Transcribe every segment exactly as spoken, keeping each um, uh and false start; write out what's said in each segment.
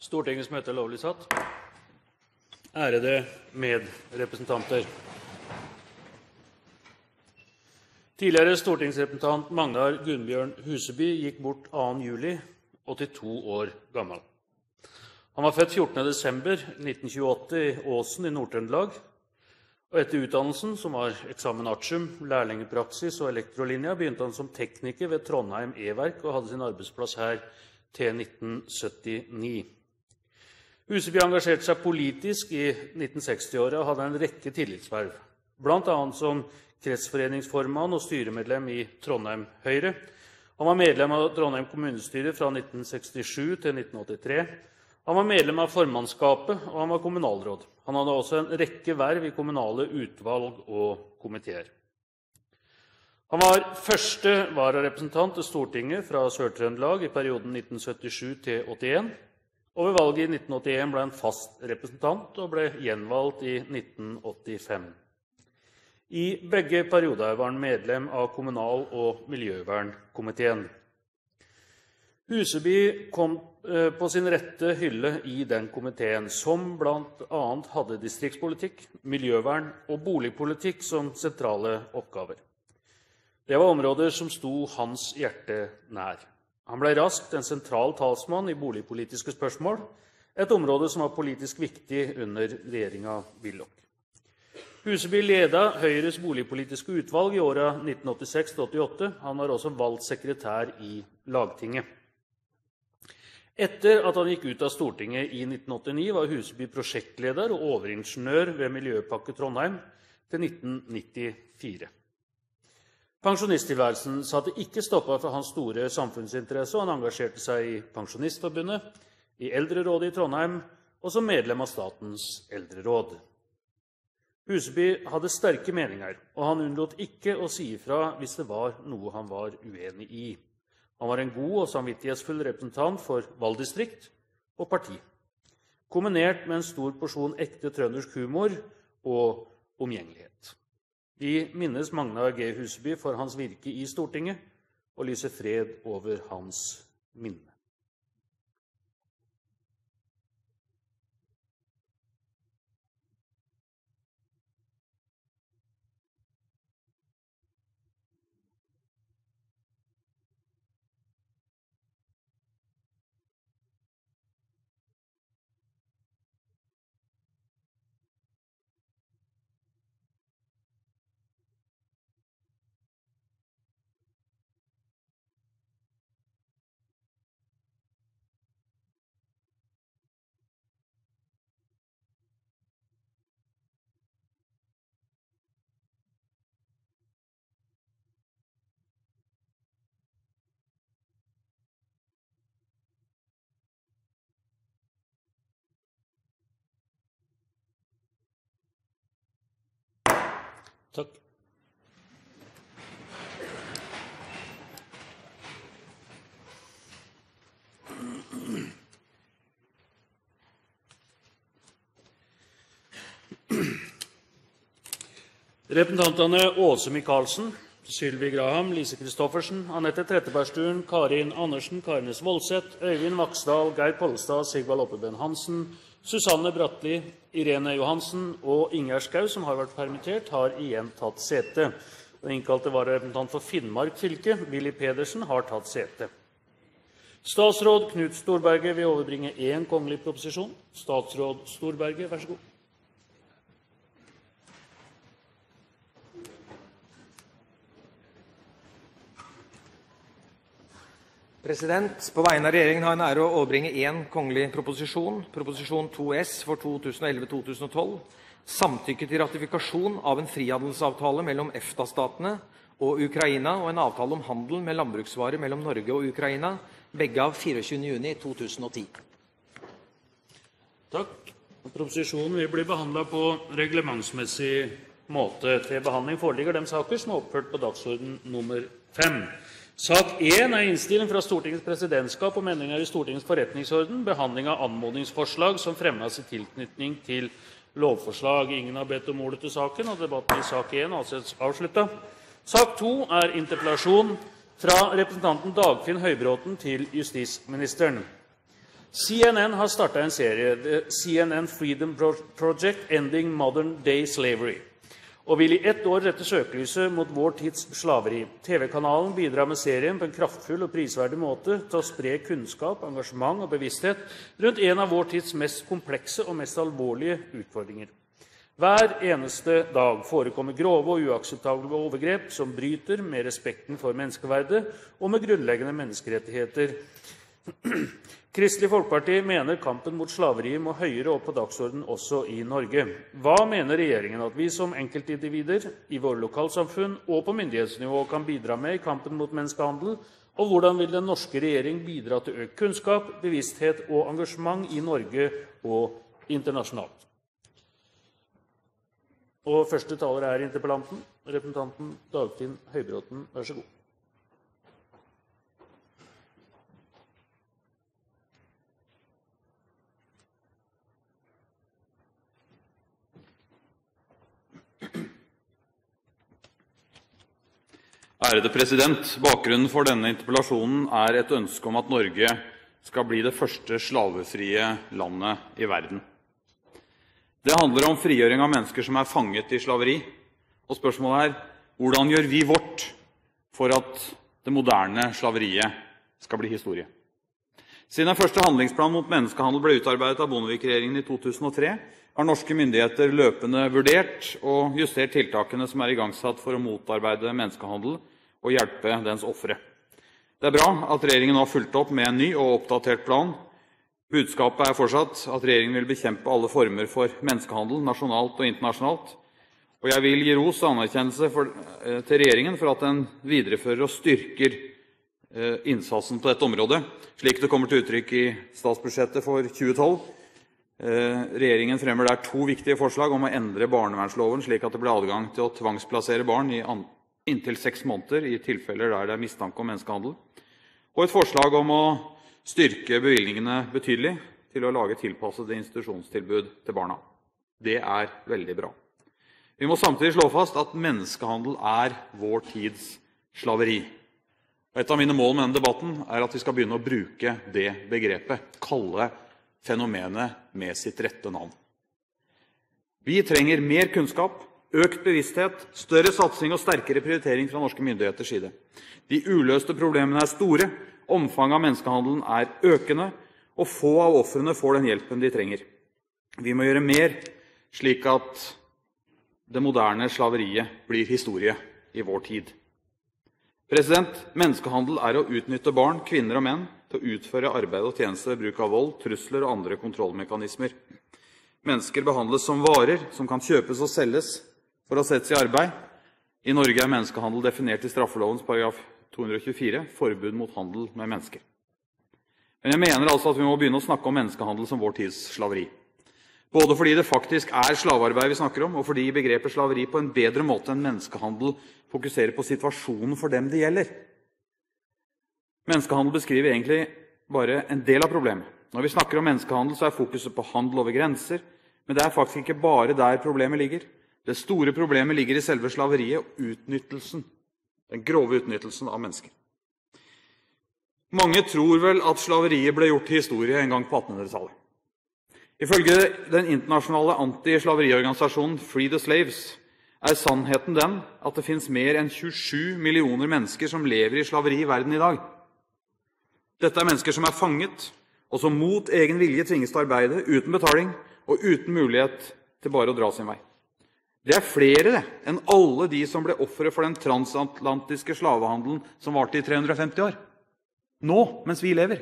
Stortingets møte er lovlig satt. Ærede medrepresentanter. Tidligere stortingsrepresentant Magnar Gunnbjørn Huseby gikk bort annen juli, åttito år gammel. Han var født fjortende desember nitten tjueåtte i Åsen i Nord-Trøndelag, og etter utdannelsen, som var eksamen artium, lærlingepraksis og elektrolinja, begynte han som tekniker ved Trondheim E-verk og hadde sin arbeidsplass her til nitten syttini. Huseby engasjerte seg politisk i nitten seksti-åra og hadde en rekke tillitsverv, blant annet som kretsforeningsformann og styremedlem i Trondheim Høyre. Han var medlem av Trondheim kommunestyre fra nitten sekstisju til nitten åttitre. Han var medlem av formannskapet, og han var kommunalråd. Han hadde også en rekke verv i kommunale utvalg og komiteer. Han var første vararepresentant til Stortinget fra Sør-Trøndelag i perioden nitten syttisju til åttien, og ved valget i nitten åttien ble han fast representant og ble gjenvalgt i nitten åttifem. I begge perioder var han medlem av kommunal- og miljøvernkomiteen. Huseby kom på sin rette hylle i den komiteen, som blant annet hadde distriktspolitikk, miljøvern og boligpolitikk som sentrale oppgaver. Det var områder som sto hans hjerte nær. Han ble raskt en sentral talsmann i boligpolitiske spørsmål, et område som var politisk viktig under regjeringen Willoch. Huseby ledet Høyres boligpolitiske utvalg i årene nitten åttiseks til åttiåtte. Han var også valgt sekretær i Lagtinget. Etter at han gikk ut av Stortinget i nitten åttini, var Huseby prosjektleder og overingeniør ved Miljøpakke Trondheim til nitten nittifire. Pensjonisttilværelsen satte ikke stoppet for hans store samfunnsinteresse, og han engasjerte seg i Pensjonistforbundet, i Eldrerådet i Trondheim og som medlem av Statens eldreråd. Huseby hadde sterke meninger, og han unnlot ikke å si ifra hvis det var noe han var uenig i. Han var en god og samvittighetsfull representant for valgdistrikt og parti, kombinert med en stor porsjon ekte trøndersk humor og omgjengelighet. Vi minnes Magnar G. Huseby for hans virke i Stortinget og lyser fred over hans minne. Takk. Representantene Åse Michaelsen, Sylvi Graham, Lise Kristoffersen, Anette Trettebergstuen, Karin Andersen, Karnes Voldseth, Øyvind Vaksdal, Geir Pollestad, Sigvald Oppebøen Hansen, Susanne Bratli, Irene Johansen og Ingjerd Schau, som har vært permittert, har igjen tatt sete. Den innkalte vararepresentant for Finnmark fylke, Willy Pedersen, har tatt sete. Statsråd Knut Storberget vil overbringe en kongelig proposisjon. Statsråd Storberget, vær så god. President, på vegne av regjeringen har jeg en ære å overbringe en kongelig proposisjon, proposisjon to S for to tusen og elleve til to tusen og tolv, samtykke til ratifikasjon av en frihandelsavtale mellom EFTA-statene og Ukraina og en avtale om handel med landbruksvarer mellom Norge og Ukraina, begge av fireogtyvende juni to tusen og ti. Takk. Proposisjonen vil bli behandlet på reglementsmessig måte. Til behandling foreligger de saker som er oppført på dagsorden nummer fem. Sak én er innstilling fra Stortingets presidentskap om endringer i Stortingets forretningsorden, behandling av anmodningsforslag som fremmes i tilknytning til lovforslag. Ingen har bedt om ordet til saken, og debatten i sak én anses avsluttet. Sak to er interpellasjon fra representanten Dagfinn Høybråten til justisministeren. C N N har startet en serie, The C N N Freedom Project Ending Modern Day Slavery, og vil i ett år rette søkelyset mot vår tids slaveri. T V-kanalen bidrar med serien på en kraftfull og prisverdig måte til å spre kunnskap, engasjement og bevissthet rundt en av vår tids mest komplekse og mest alvorlige utfordringer. Hver eneste dag forekommer grove og uakseptable overgrep som bryter med respekten for menneskeverdet og med grunnleggende menneskerettigheter. Kristelig Folkeparti mener kampen mot slaveriet må høyere opp på dagsordenen også i Norge. Hva mener regjeringen at vi som enkeltindivider i våre lokalsamfunn og på myndighetsnivå kan bidra med i kampen mot menneskehandel, og hvordan vil den norske regjering bidra til økt kunnskap, bevissthet og engasjement i Norge og internasjonalt? Og første taler er interpellanten, representanten Dagfinn Høybråten. Vær så god. Ærede president, bakgrunnen for denne interpellasjonen er et ønske om at Norge skal bli det første slavefrie landet i verden. Det handler om frigjøring av mennesker som er fanget i slaveri, og spørsmålet er, hvordan gjør vi vårt for at det moderne slaveriet skal bli historie? Siden den første handlingsplan mot menneskehandel ble utarbeidet av Bondevik-regjeringen i to tusen og tre, har norske myndigheter løpende vurdert og justert tiltakene som er igangsatt for å motarbeide menneskehandel og hjelpe dens ofre. Det er bra at regjeringen nå har fulgt opp med en ny og oppdatert plan. Budskapet er fortsatt at regjeringen vil bekjempe alle former for menneskehandel, nasjonalt og internasjonalt. Og jeg vil gi ros og anerkjennelse for, eh, til regjeringen for at den viderefører og styrker eh, innsatsen på dette området, slik det kommer til uttrykk i statsbudsjettet for tjue tolv. Eh, regjeringen fremmer der to viktige forslag om å endre barnevernsloven, slik at det blir adgang til å tvangsplassere barn i an, inntil seks måneder i tilfeller der det er mistanke om menneskehandel, og et forslag om å styrke bevilgningene betydelig til å lage tilpassede institusjonstilbud til barna. Det er veldig bra. Vi må samtidig slå fast at menneskehandel er vår tids slaveri. Et av mine mål med denne debatten er at vi skal begynne å bruke det begrepet, kalle fenomenet med sitt rette navn. Vi trenger mer kunnskap, økt bevissthet, større satsing og sterkere prioritering fra norske myndigheters side. De uløste problemene er store, omfanget av menneskehandelen er økende, og få av ofrene får den hjelpen de trenger. Vi må gjøre mer, slik at det moderne slaveriet blir historie i vår tid. President, menneskehandel er å utnytte barn, kvinner og menn til å utføre arbeid og tjenester ved bruk av vold, trusler og andre kontrollmekanismer. Mennesker behandles som varer som kan kjøpes og selges for å settes i arbeid. I Norge er menneskehandel definert i straffelovens paragraf to hundre og tjuefire, forbud mot handel med mennesker. Men jeg mener altså at vi må begynne å snakke om menneskehandel som vår tids slaveri. Både fordi det faktisk er slavearbeid vi snakker om, og fordi begrepet slaveri på en bedre måte enn menneskehandel fokuserer på situasjonen for dem det gjelder. Menneskehandel beskriver egentlig bare en del av problemet. Når vi snakker om menneskehandel, så er fokuset på handel over grenser, men det er faktisk ikke bare der problemet ligger. Det store problemet ligger i selve slaveriet og utnyttelsen, den grove utnyttelsen av mennesker. Mange tror vel at slaveriet ble gjort til historie en gang på attenhundretallet. Ifølge den internasjonale anti-slaveriorganisasjonen Free the Slaves er sannheten den at det finnes mer enn tjuesju millioner mennesker som lever i slaveri i verden i dag. Dette er mennesker som er fanget, og som mot egen vilje tvinges til å arbeide uten betaling og uten mulighet til bare å dra sin vei. Det er flere det, enn alle de som ble ofre for den transatlantiske slavehandelen som varte i tre hundre og femti år. Nå, mens vi lever.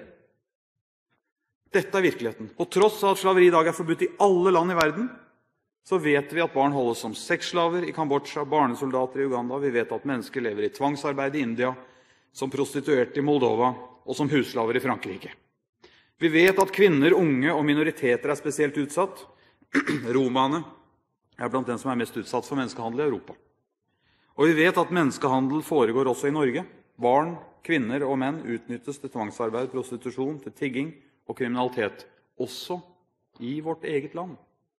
Dette er virkeligheten. På tross av at slaveri i dag er forbudt i alle land i verden, så vet vi at barn holdes som sexslaver i Kambodsja, barnesoldater i Uganda. Vi vet at mennesker lever i tvangsarbeid i India, som prostituerte i Moldova og som husslaver i Frankrike. Vi vet at kvinner, unge og minoriteter er spesielt utsatt. Romane er blant dem som er mest utsatt for menneskehandel i Europa. Og vi vet at menneskehandel foregår også i Norge. Barn, kvinner og menn utnyttes til tvangsarbeid, prostitusjon, til tigging og kriminalitet, også i vårt eget land.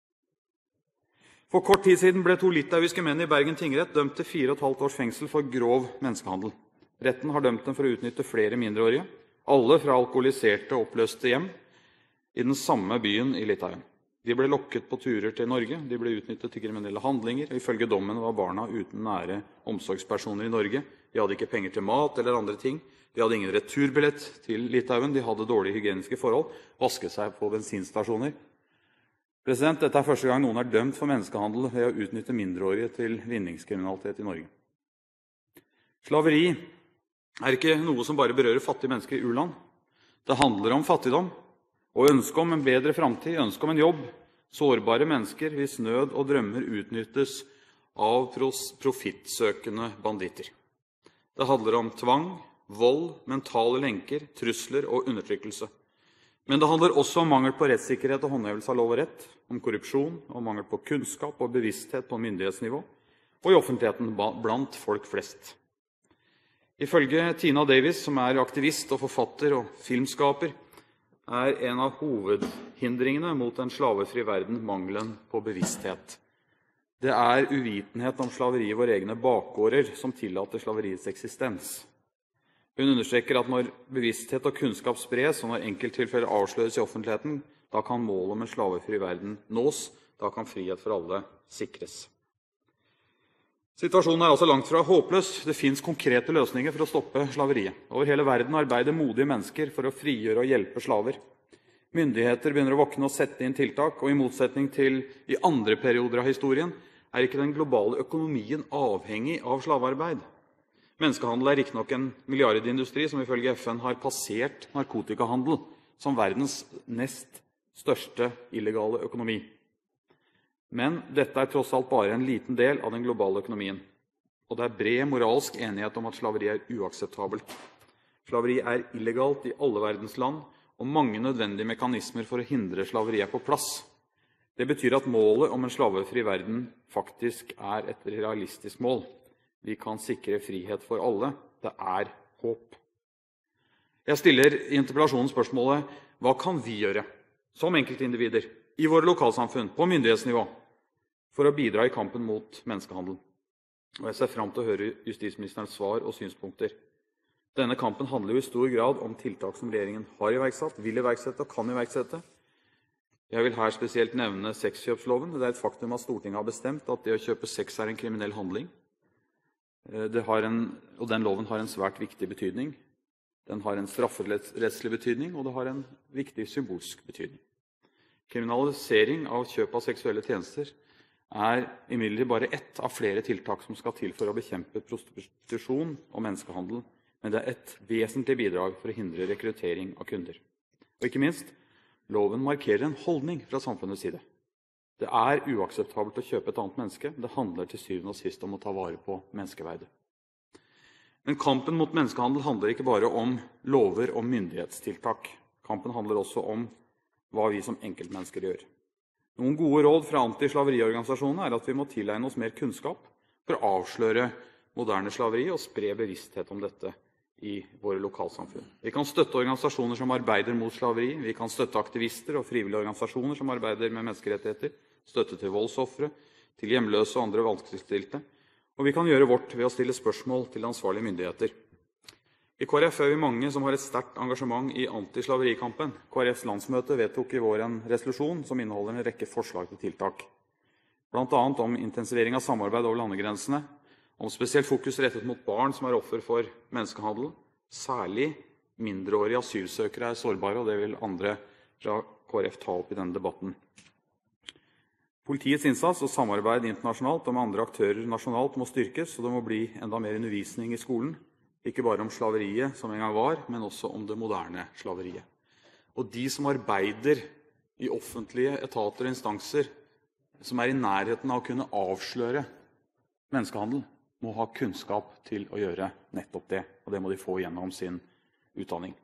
For kort tid siden ble to litauiske menn i Bergen tingrett dømt til fire og et halvt års fengsel for grov menneskehandel. Retten har dømt dem for å utnytte flere mindreårige, alle fra alkoholiserte og oppløste hjem. i den samme byen i Litauen. De ble lokket på turer til Norge, de ble utnyttet til kriminelle handlinger, og ifølge dommen var barna uten nære omsorgspersoner i Norge. De hadde ikke penger til mat eller andre ting. De hadde ingen returbillett til Litauen, de hadde dårlige hygieniske forhold, vasket seg på bensinstasjoner. President, dette er første gang noen er dømt for menneskehandel ved å utnytte mindreårige til vinningskriminalitet i Norge. Slaveri er ikke noe som bare berører fattige mennesker i u-land. Det handler om fattigdom, og ønske om en bedre framtid, ønske om en jobb. Sårbare mennesker hvis nød og drømmer utnyttes av profittsøkende banditter. Det handler om tvang, vold, mentale lenker, trusler og undertrykkelse. Men det handler også om mangel på rettssikkerhet og håndhevelse av lov og rett, om korrupsjon, om mangel på kunnskap og bevissthet på myndighetsnivå, og i offentligheten blant folk flest. Ifølge Tina Davis, som er aktivist og forfatter og filmskaper, er en av hovedhindringene mot en slavefri verden mangelen på bevissthet. Det er uvitenhet om slaveri i våre egne bakgårder som tillater slaveriets eksistens. Hun understreker at når bevissthet og kunnskap spres, og når enkelttilfeller avsløres i offentligheten, da kan målet om en slavefri verden nås, da kan frihet for alle sikres. Situasjonen er altså langt fra håpløs. Det finnes konkrete løsninger for å stoppe slaveriet. Over hele verden arbeider modige mennesker for å frigjøre og hjelpe slaver. Myndigheter begynner å våkne og sette inn tiltak, og i motsetning til i andre perioder av historien, er ikke den globale økonomien avhengig av slavearbeid. Menneskehandel er riktignok en milliardindustri som ifølge F N har passert narkotikahandel som verdens nest største illegale økonomi. Men dette er tross alt bare en liten del av den globale økonomien. Og det er bred moralsk enighet om at slaveri er uakseptabelt. Slaveri er illegalt i alle verdens land, og mange nødvendige mekanismer for å hindre slaveri er på plass. Det betyr at målet om en slavefri verden faktisk er et realistisk mål. Vi kan sikre frihet for alle. Det er håp. Jeg stiller i interpellasjonen spørsmålet: hva kan vi gjøre, som enkeltindivider, i våre lokalsamfunn, på myndighetsnivå, for å bidra i kampen mot menneskehandel? Og jeg ser fram til å høre justisministerens svar og synspunkter. Denne kampen handler jo i stor grad om tiltak som regjeringen har iverksatt, vil iverksette og kan iverksette. Jeg vil her spesielt nevne sexkjøpsloven. Det er et faktum at Stortinget har bestemt at det å kjøpe sex er en kriminell handling. Det har en, og den loven har en svært viktig betydning. Den har en strafferettslig betydning, og det har en viktig symbolsk betydning. Kriminalisering av kjøp av seksuelle tjenester er imidlertid bare ett av flere tiltak som skal til for å bekjempe prostitusjon og menneskehandel, men det er et vesentlig bidrag for å hindre rekruttering av kunder. Og ikke minst, loven markerer en holdning fra samfunnets side. Det er uakseptabelt å kjøpe et annet menneske. Det handler til syvende og sist om å ta vare på menneskeverdet. Men kampen mot menneskehandel handler ikke bare om lover og myndighetstiltak. Kampen handler også om hva vi som enkeltmennesker gjør. Noen gode råd fra antislaveriorganisasjonene er at vi må tilegne oss mer kunnskap for å avsløre moderne slaveri og spre bevissthet om dette i våre lokalsamfunn. Vi kan støtte organisasjoner som arbeider mot slaveri. Vi kan støtte aktivister og frivillige organisasjoner som arbeider med menneskerettigheter, støtte til voldsofre, til hjemløse og andre vanskeligstilte. Og vi kan gjøre vårt ved å stille spørsmål til ansvarlige myndigheter. I K r F er vi mange som har et sterkt engasjement i antislaverikampen. K r Fs landsmøte vedtok i vår en resolusjon som inneholder en rekke forslag til tiltak. Blant annet om intensivering av samarbeid over landegrensene, om spesielt fokus rettet mot barn som er offer for menneskehandel. Særlig mindreårige asylsøkere er sårbare, og det vil andre fra K r F ta opp i denne debatten. Politiets innsats og samarbeid internasjonalt og med andre aktører nasjonalt må styrkes, og det må bli enda mer undervisning i skolen. Ikke bare om slaveriet som en gang var, men også om det moderne slaveriet. Og de som arbeider i offentlige etater og instanser, som er i nærheten av å kunne avsløre menneskehandel, må ha kunnskap til å gjøre nettopp det, og det må de få gjennom sin utdanning.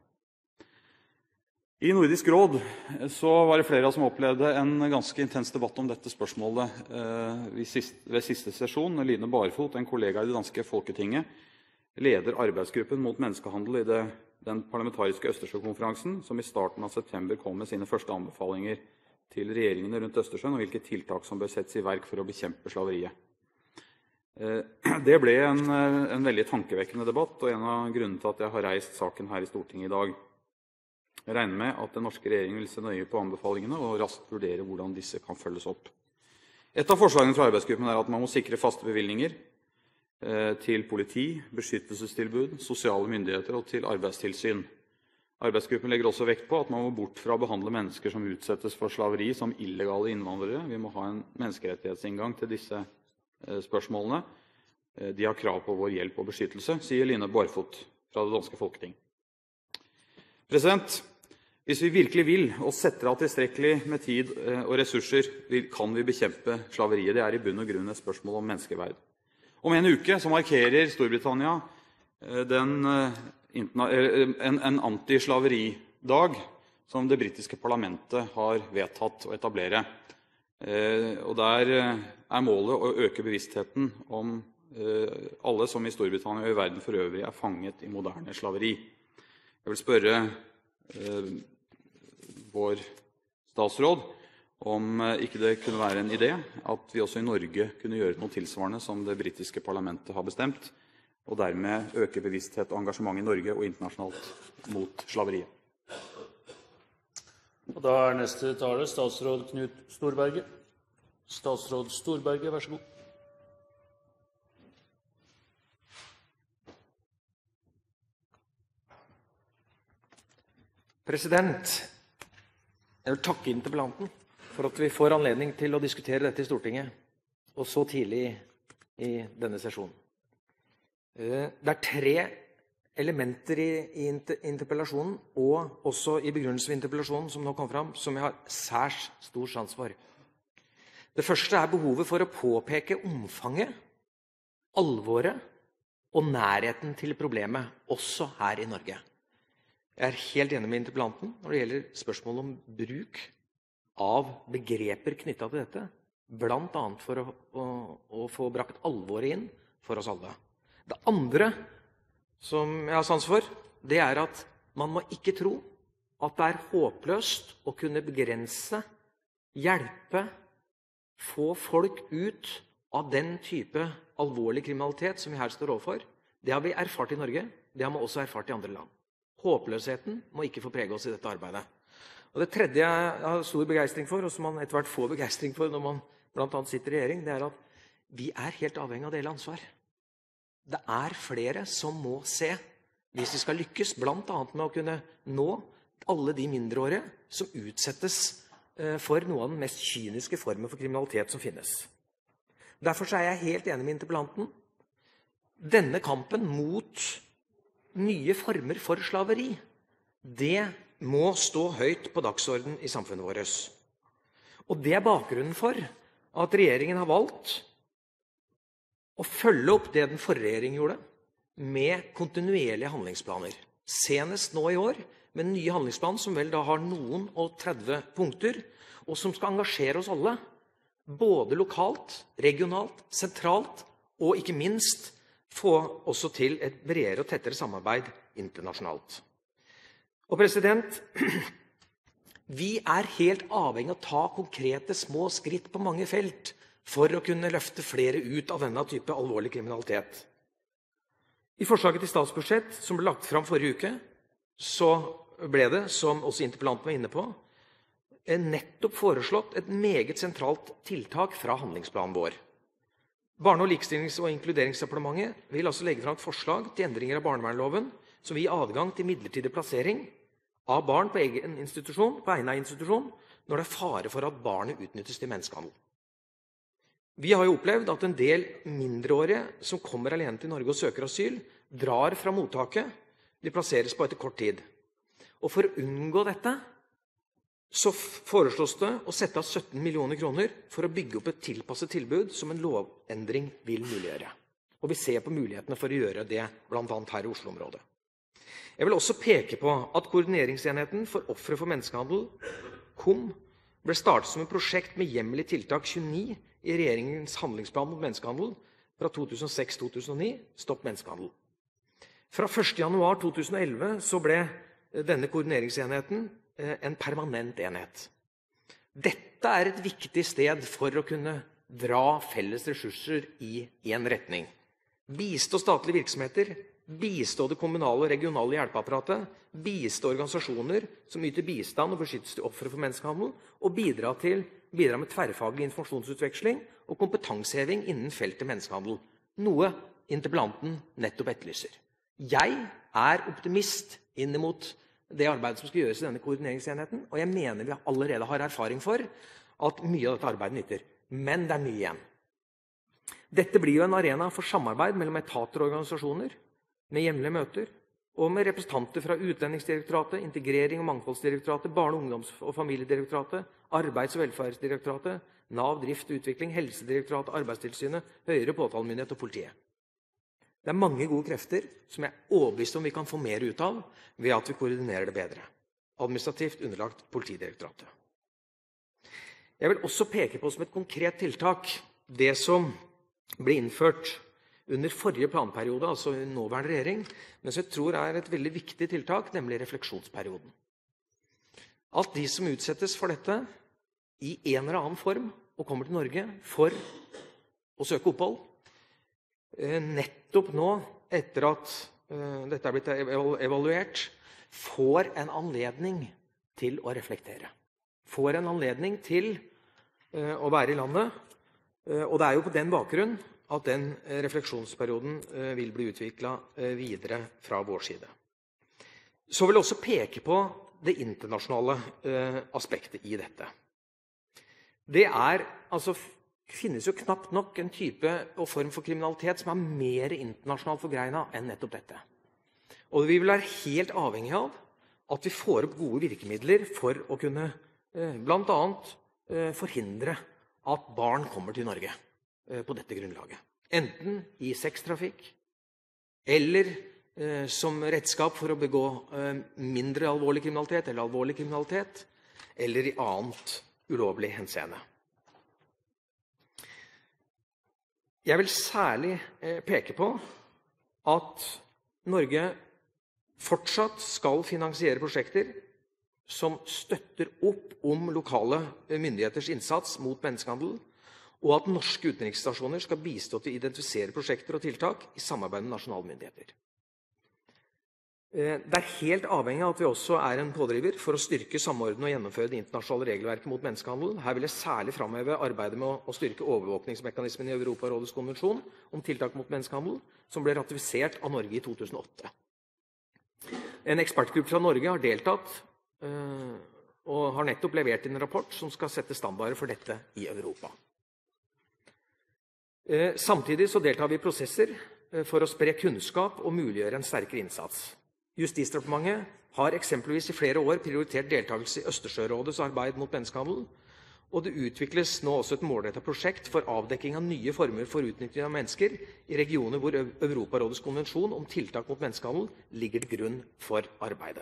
I Nordisk råd så var det flere av oss som opplevde en ganske intens debatt om dette spørsmålet ved siste sesjon. Line Barfot, en kollega i det danske Folketinget, leder arbeidsgruppen mot menneskehandel i det, den parlamentariske Østersjøkonferansen, som i starten av september kom med sine første anbefalinger til regjeringene rundt Østersjøen, og hvilke tiltak som bør settes i verk for å bekjempe slaveriet. Det ble en, en veldig tankevekkende debatt, og en av grunnene til at jeg har reist saken her i Stortinget i dag. Jeg regner med at den norske regjeringen vil se nøye på anbefalingene og raskt vurdere hvordan disse kan følges opp. Et av forslagene fra arbeidsgruppen er at man må sikre faste bevilgninger eh, til politi, beskyttelsestilbud, sosiale myndigheter og til arbeidstilsyn. Arbeidsgruppen legger også vekt på at man må bort fra å behandle mennesker som utsettes for slaveri som illegale innvandrere. Vi må ha en menneskerettighetsinngang til disse eh, spørsmålene. Eh, de har krav på vår hjelp og beskyttelse, sier Line Barfot fra det danske Folketing. President, hvis vi virkelig vil og setter av tilstrekkelig med tid eh, og ressurser, kan vi bekjempe slaveriet. Det er i bunn og grunn et spørsmål om menneskeverd. Om en uke så markerer Storbritannia eh, den eh, en, en antislaveridag som det britiske parlamentet har vedtatt å etablere. Eh, og der er målet å øke bevisstheten om eh, alle som i Storbritannia og i verden for øvrig er fanget i moderne slaveri. Jeg vil spørre eh, vår statsråd om eh, ikke det kunne være en idé at vi også i Norge kunne gjøre noe tilsvarende som det britiske parlamentet har bestemt, og dermed øke bevissthet og engasjement i Norge og internasjonalt mot slaveriet. Og da er neste taler statsråd Knut Storberget. Statsråd Storberget, vær så god. President, jeg vil takke interpellanten for at vi får anledning til å diskutere dette i Stortinget, og så tidlig i denne sesjonen. Det er tre elementer i, i interpellasjonen, og også i begrunnelsen av interpellasjonen som nå kom fram, som jeg har særs stor sans for. Det første er behovet for å påpeke omfanget, alvoret og nærheten til problemet, også her i Norge. Jeg er helt enig med interpellanten når det gjelder spørsmålet om bruk av begreper knyttet til dette, blant annet for å, å, å få brakt alvoret inn for oss alle. Det andre som jeg har sans for, det er at man må ikke tro at det er håpløst å kunne begrense, hjelpe, få folk ut av den type alvorlig kriminalitet som vi her står overfor. Det har vi erfart i Norge, det har man også erfart i andre land. Håpløsheten må ikke få prege oss i dette arbeidet. Og det tredje jeg har stor begeistring for, og som man etter hvert får begeistring for når man blant annet sitter i regjering, det er at vi er helt avhengig av å dele ansvar. Det er flere som må se, hvis vi skal lykkes, blant annet med å kunne nå alle de mindreårige som utsettes for noe av den mest kyniske formen for kriminalitet som finnes. Derfor er jeg helt enig med interpellanten. Denne kampen mot nye former for slaveri, det må stå høyt på dagsordenen i samfunnet vårt. Og det er bakgrunnen for at regjeringen har valgt å følge opp det den forrige regjering gjorde, med kontinuerlige handlingsplaner. Senest nå i år, med en ny handlingsplan som vel da har noen og tretti punkter, og som skal engasjere oss alle, både lokalt, regionalt, sentralt, og ikke minst få også til et bredere og tettere samarbeid internasjonalt. Og president, vi er helt avhengig av å ta konkrete små skritt på mange felt, for å kunne løfte flere ut av denne type alvorlig kriminalitet. I forslaget til statsbudsjett som ble lagt fram forrige uke, så ble det, som også interpellanten var inne på, nettopp foreslått et meget sentralt tiltak fra handlingsplanen vår. Barne- og likestillings- og inkluderingsdepartementet vil altså legge fram et forslag til endringer av barnevernloven som vil gi adgang til midlertidig plassering av barn på egen institusjon, på egnet institusjon, når det er fare for at barnet utnyttes til menneskehandel. Vi har jo opplevd at en del mindreårige som kommer alene til Norge og søker asyl, drar fra mottaket, de plasseres på etter kort tid. Og for å unngå dette, så foreslås det å sette av sytten millioner kroner for å bygge opp et tilpasset tilbud som en lovendring vil muliggjøre. Og vi ser på mulighetene for å gjøre det, blant annet her i Oslo-området. Jeg vil også peke på at Koordineringsenheten for ofre for menneskehandel, K O M, ble startet som et prosjekt med hjemmel i tiltak tjueni i regjeringens handlingsplan mot menneskehandel fra to tusen og seks til to tusen og ni, Stopp menneskehandel. Fra første januar to tusen og elleve så ble denne koordineringsenheten en permanent enhet. Dette er et viktig sted for å kunne dra felles ressurser i en retning. Bistå statlige virksomheter bistå det kommunale og regionale hjelpeapparatet, bistå organisasjoner som yter bistand og beskyttelse til ofre for menneskehandel, og bidra, til, bidra med tverrfaglig informasjonsutveksling og kompetanseheving innen feltet menneskehandel. Noe interpellanten nettopp etterlyser. Jeg er optimist inn mot det arbeidet som skal gjøres i denne koordineringsenheten, og jeg mener vi allerede har erfaring for at mye av dette arbeidet nytter. Men det er mye igjen. Dette blir jo en arena for samarbeid mellom etater og organisasjoner, med jevnlige møter, og med representanter fra Utlendingsdirektoratet, Integrering- og mangfoldsdirektoratet, Barne-, ungdoms- og familiedirektoratet, Arbeids- og velferdsdirektoratet, Nav, Drift og Utvikling, Helsedirektoratet, Arbeidstilsynet, Høyere påtalemyndighet og politiet. Det er mange gode krefter som jeg er overbevist om vi kan få mer ut av ved at vi koordinerer det bedre. Administrativt underlagt Politidirektoratet. Jeg vil også peke på som et konkret tiltak det som ble innført under forrige planperiode, altså nåværende regjering, men som jeg tror er et veldig viktig tiltak, nemlig refleksjonsperioden. At de som utsettes for dette i en eller annen form og kommer til Norge for å søke opphold, nettopp nå, etter at dette er blitt evaluert, får en anledning til å reflektere. Får en anledning til å være i landet, og det er jo på den bakgrunn at den refleksjonsperioden vil bli utviklet videre fra vår side. Så vil jeg også peke på det internasjonale aspektet i dette. Det er, altså, finnes jo knapt nok en type og form for kriminalitet som er mer internasjonalt forgreinet enn nettopp dette. Og vi vil være helt avhengig av at vi får opp gode virkemidler for å kunne blant annet forhindre at barn kommer til Norge på dette grunnlaget. Enten i sextrafikk, eller eh, som redskap for å begå eh, mindre alvorlig kriminalitet, eller alvorlig kriminalitet, eller i annet ulovlig henseende. Jeg vil særlig eh, peke på at Norge fortsatt skal finansiere prosjekter som støtter opp om lokale myndigheters innsats mot menneskehandel, og at norske utenriksstasjoner skal bistå til å identifisere prosjekter og tiltak i samarbeid med nasjonale myndigheter. Det er helt avhengig av at vi også er en pådriver for å styrke, samordne og gjennomføre det internasjonale regelverket mot menneskehandel. Her vil jeg særlig framheve arbeidet med å styrke overvåkningsmekanismen i Europarådets konvensjon om tiltak mot menneskehandel, som ble ratifisert av Norge i to tusen og åtte. En ekspertgruppe fra Norge har deltatt og har nettopp levert en rapport som skal sette standarder for dette i Europa. Samtidig så deltar vi i prosesser for å spre kunnskap og muliggjøre en sterkere innsats. Justisdepartementet har eksempelvis i flere år prioritert deltakelse i Østersjørådets arbeid mot menneskehandel, og det utvikles nå også et målrettet prosjekt for avdekking av nye former for utnytting av mennesker i regioner hvor Europarådets konvensjon om tiltak mot menneskehandel ligger til grunn for arbeidet.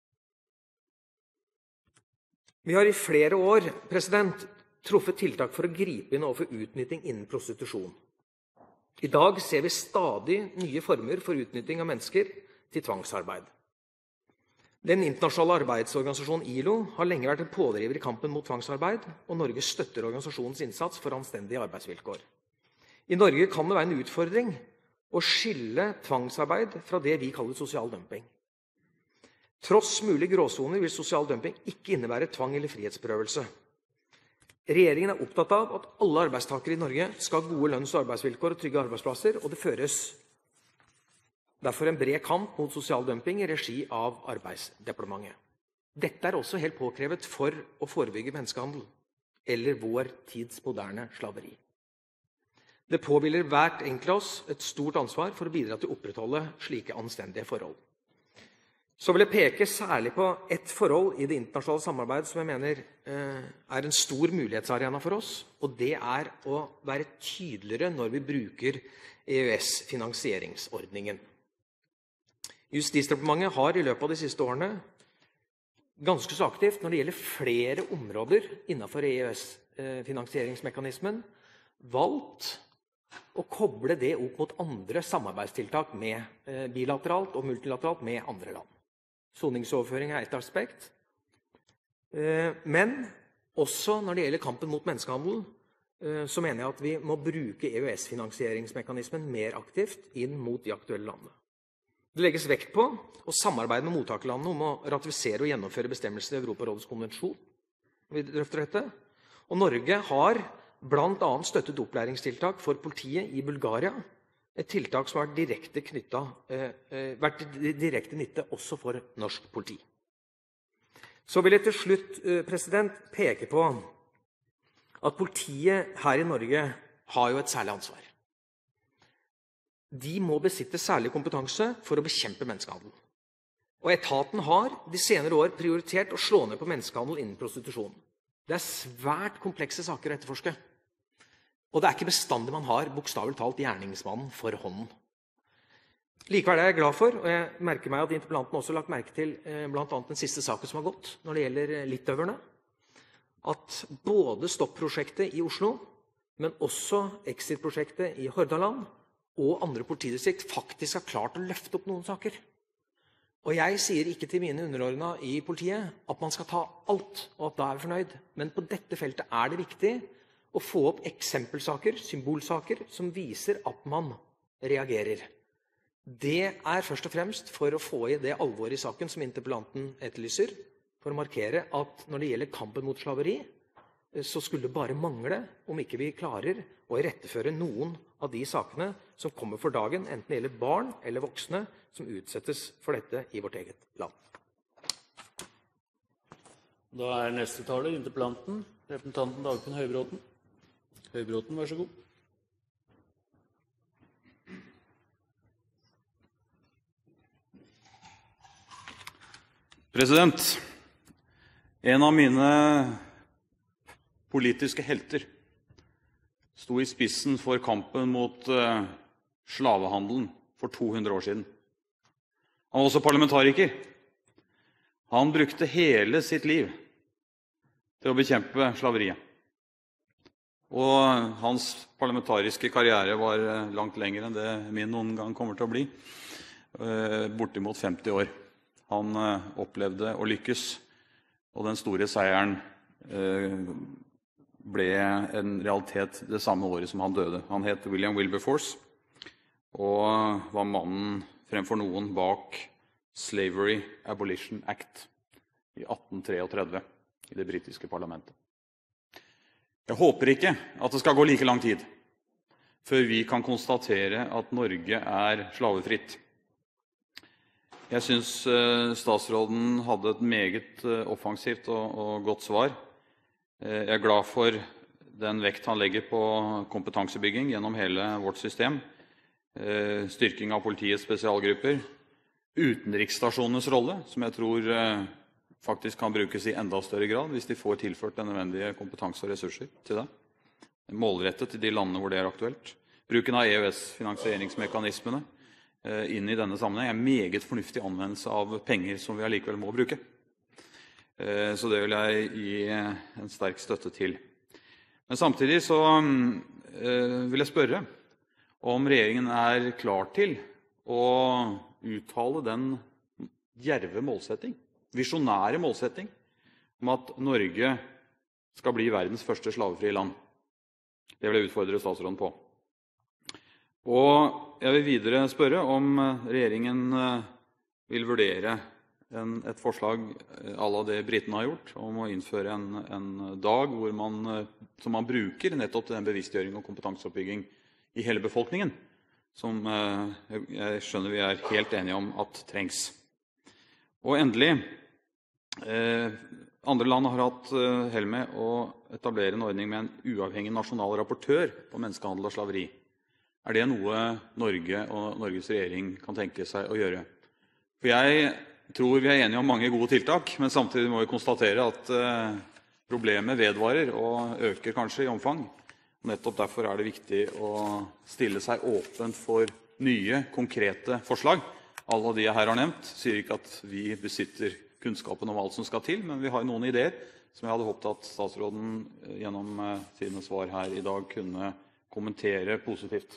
Vi har i flere år, president, truffet tiltak for å gripe inn overfor utnytting innen prostitusjon. I dag ser vi stadig nye former for utnytting av mennesker til tvangsarbeid. Den internasjonale arbeidsorganisasjonen I L O har lenge vært en pådriver i kampen mot tvangsarbeid, og Norge støtter organisasjonens innsats for anstendige arbeidsvilkår. I Norge kan det være en utfordring å skille tvangsarbeid fra det vi kaller sosial dumping. Tross mulige gråsoner vil sosial dumping ikke innebære tvang eller frihetsberøvelse. Regjeringen er opptatt av at alle arbeidstakere i Norge skal ha gode lønns- og arbeidsvilkår og trygge arbeidsplasser, og det føres derfor en bred kamp mot sosial dumping i regi av Arbeidsdepartementet. Dette er også helt påkrevet for å forebygge menneskehandel, eller vår tids moderne slaveri. Det påhviler hvert enkelt av oss et stort ansvar for å bidra til å opprettholde slike anstendige forhold. Så vil jeg peke særlig på ett forhold i det internasjonale samarbeidet som jeg mener eh, er en stor mulighetsarena for oss, og det er å være tydeligere når vi bruker E U S-finansieringsordningen. Justisdepartementet har i løpet av de siste årene ganske så aktivt når det gjelder flere områder innenfor E U S-finansieringsmekanismen valgt å koble det opp mot andre samarbeidstiltak med, eh, bilateralt og multilateralt med andre land. Soningsoverføring er ett aspekt. Eh, men også når det gjelder kampen mot menneskehandel, eh, så mener jeg at vi må bruke E U S-finansieringsmekanismen mer aktivt inn mot de aktuelle landene. Det legges vekt på å samarbeide med mottakerlandene om å ratifisere og gjennomføre bestemmelser i Europarådets konvensjon. Vi drøfter dette. Og Norge har blant annet støttet opplæringstiltak for politiet i Bulgaria, et tiltak som har vært direkte, knyttet, eh, vært direkte nytte også for norsk politi. Så vil jeg til slutt eh, president, peke på at politiet her i Norge har jo et særlig ansvar. De må besitte særlig kompetanse for å bekjempe menneskehandel. Og etaten har de senere år prioritert å slå ned på menneskehandel innen prostitusjon. Det er svært komplekse saker å etterforske. Og det er ikke bestandig man har bokstavelig talt gjerningsmannen for hånden. Likevel er jeg glad for, og jeg merker meg at interpellanten også har lagt merke til eh, blant annet den siste saken som har gått når det gjelder litauerne, at både Stopp-prosjektet i Oslo, men også Exit-prosjektet i Hordaland og andre politidistrikt faktisk har klart å løfte opp noen saker. Og jeg sier ikke til mine underordnede i politiet at man skal ta alt, og at da er vi fornøyd. Men på dette feltet er det viktig å få opp eksempelsaker, symbolsaker, som viser at man reagerer. Det er først og fremst for å få i det alvoret i saken som interpellanten etterlyser, for å markere at når det gjelder kampen mot slaveri, så skulle det bare mangle om ikke vi klarer å iretteføre noen av de sakene som kommer for dagen, enten det gjelder barn eller voksne som utsettes for dette i vårt eget land. Da er neste taler interpellanten, representanten Dagfinn Høybråten. Høybråten, vær så god. President, en av mine politiske helter sto i spissen for kampen mot uh, slavehandelen for to hundre år siden. Han var også parlamentariker. Han brukte hele sitt liv til å bekjempe slaveriet. Og hans parlamentariske karriere var langt lenger enn det min noen gang kommer til å bli. Bortimot femti år. Han opplevde å lykkes, og den store seieren ble en realitet det samme året som han døde. Han het William Wilberforce, og var mannen fremfor noen bak Slavery Abolition Act i atten trettini i det britiske parlamentet. Jeg håper ikke at det skal gå like lang tid før vi kan konstatere at Norge er slavefritt. Jeg synes statsråden hadde et meget offensivt og godt svar. Jeg er glad for den vekt han legger på kompetansebygging gjennom hele vårt system, styrking av politiets spesialgrupper, utenriksstasjonenes rolle, som jeg tror faktisk kan brukes i enda større grad hvis de får tilført den nødvendige kompetanse og ressurser til det. Målrettet til de landene hvor det er aktuelt. Bruken av E U S-finansieringsmekanismene inn i denne sammenheng er meget fornuftig anvendelse av penger som vi allikevel må bruke. Så det vil jeg gi en sterk støtte til. Men samtidig så vil jeg spørre om regjeringen er klar til å uttale den djerve målsetting, visjonære målsetting, om at Norge skal bli verdens første slavefrie land. Det vil jeg utfordre statsråden på. Og jeg vil videre spørre om regjeringen vil vurdere en, et forslag à la det britene har gjort, om å innføre en, en dag hvor man, som man bruker nettopp til den bevisstgjøring og kompetanseoppbygging i hele befolkningen, som jeg skjønner vi er helt enige om at trengs. Og endelig, andre land har hatt hell med å etablere en ordning med en uavhengig nasjonal rapportør på menneskehandel og slaveri. Er det noe Norge og Norges regjering kan tenke seg å gjøre? For jeg tror vi er enige om mange gode tiltak, men samtidig må vi konstatere at problemet vedvarer og øker kanskje i omfang. Nettopp derfor er det viktig å stille seg åpent for nye, konkrete forslag. Alle de jeg her har nevnt sier ikke at vi besitter kunnskapen om alt som skal til, men vi har noen ideer som jeg hadde håpet at statsråden gjennom sine svar her i dag kunne kommentere positivt.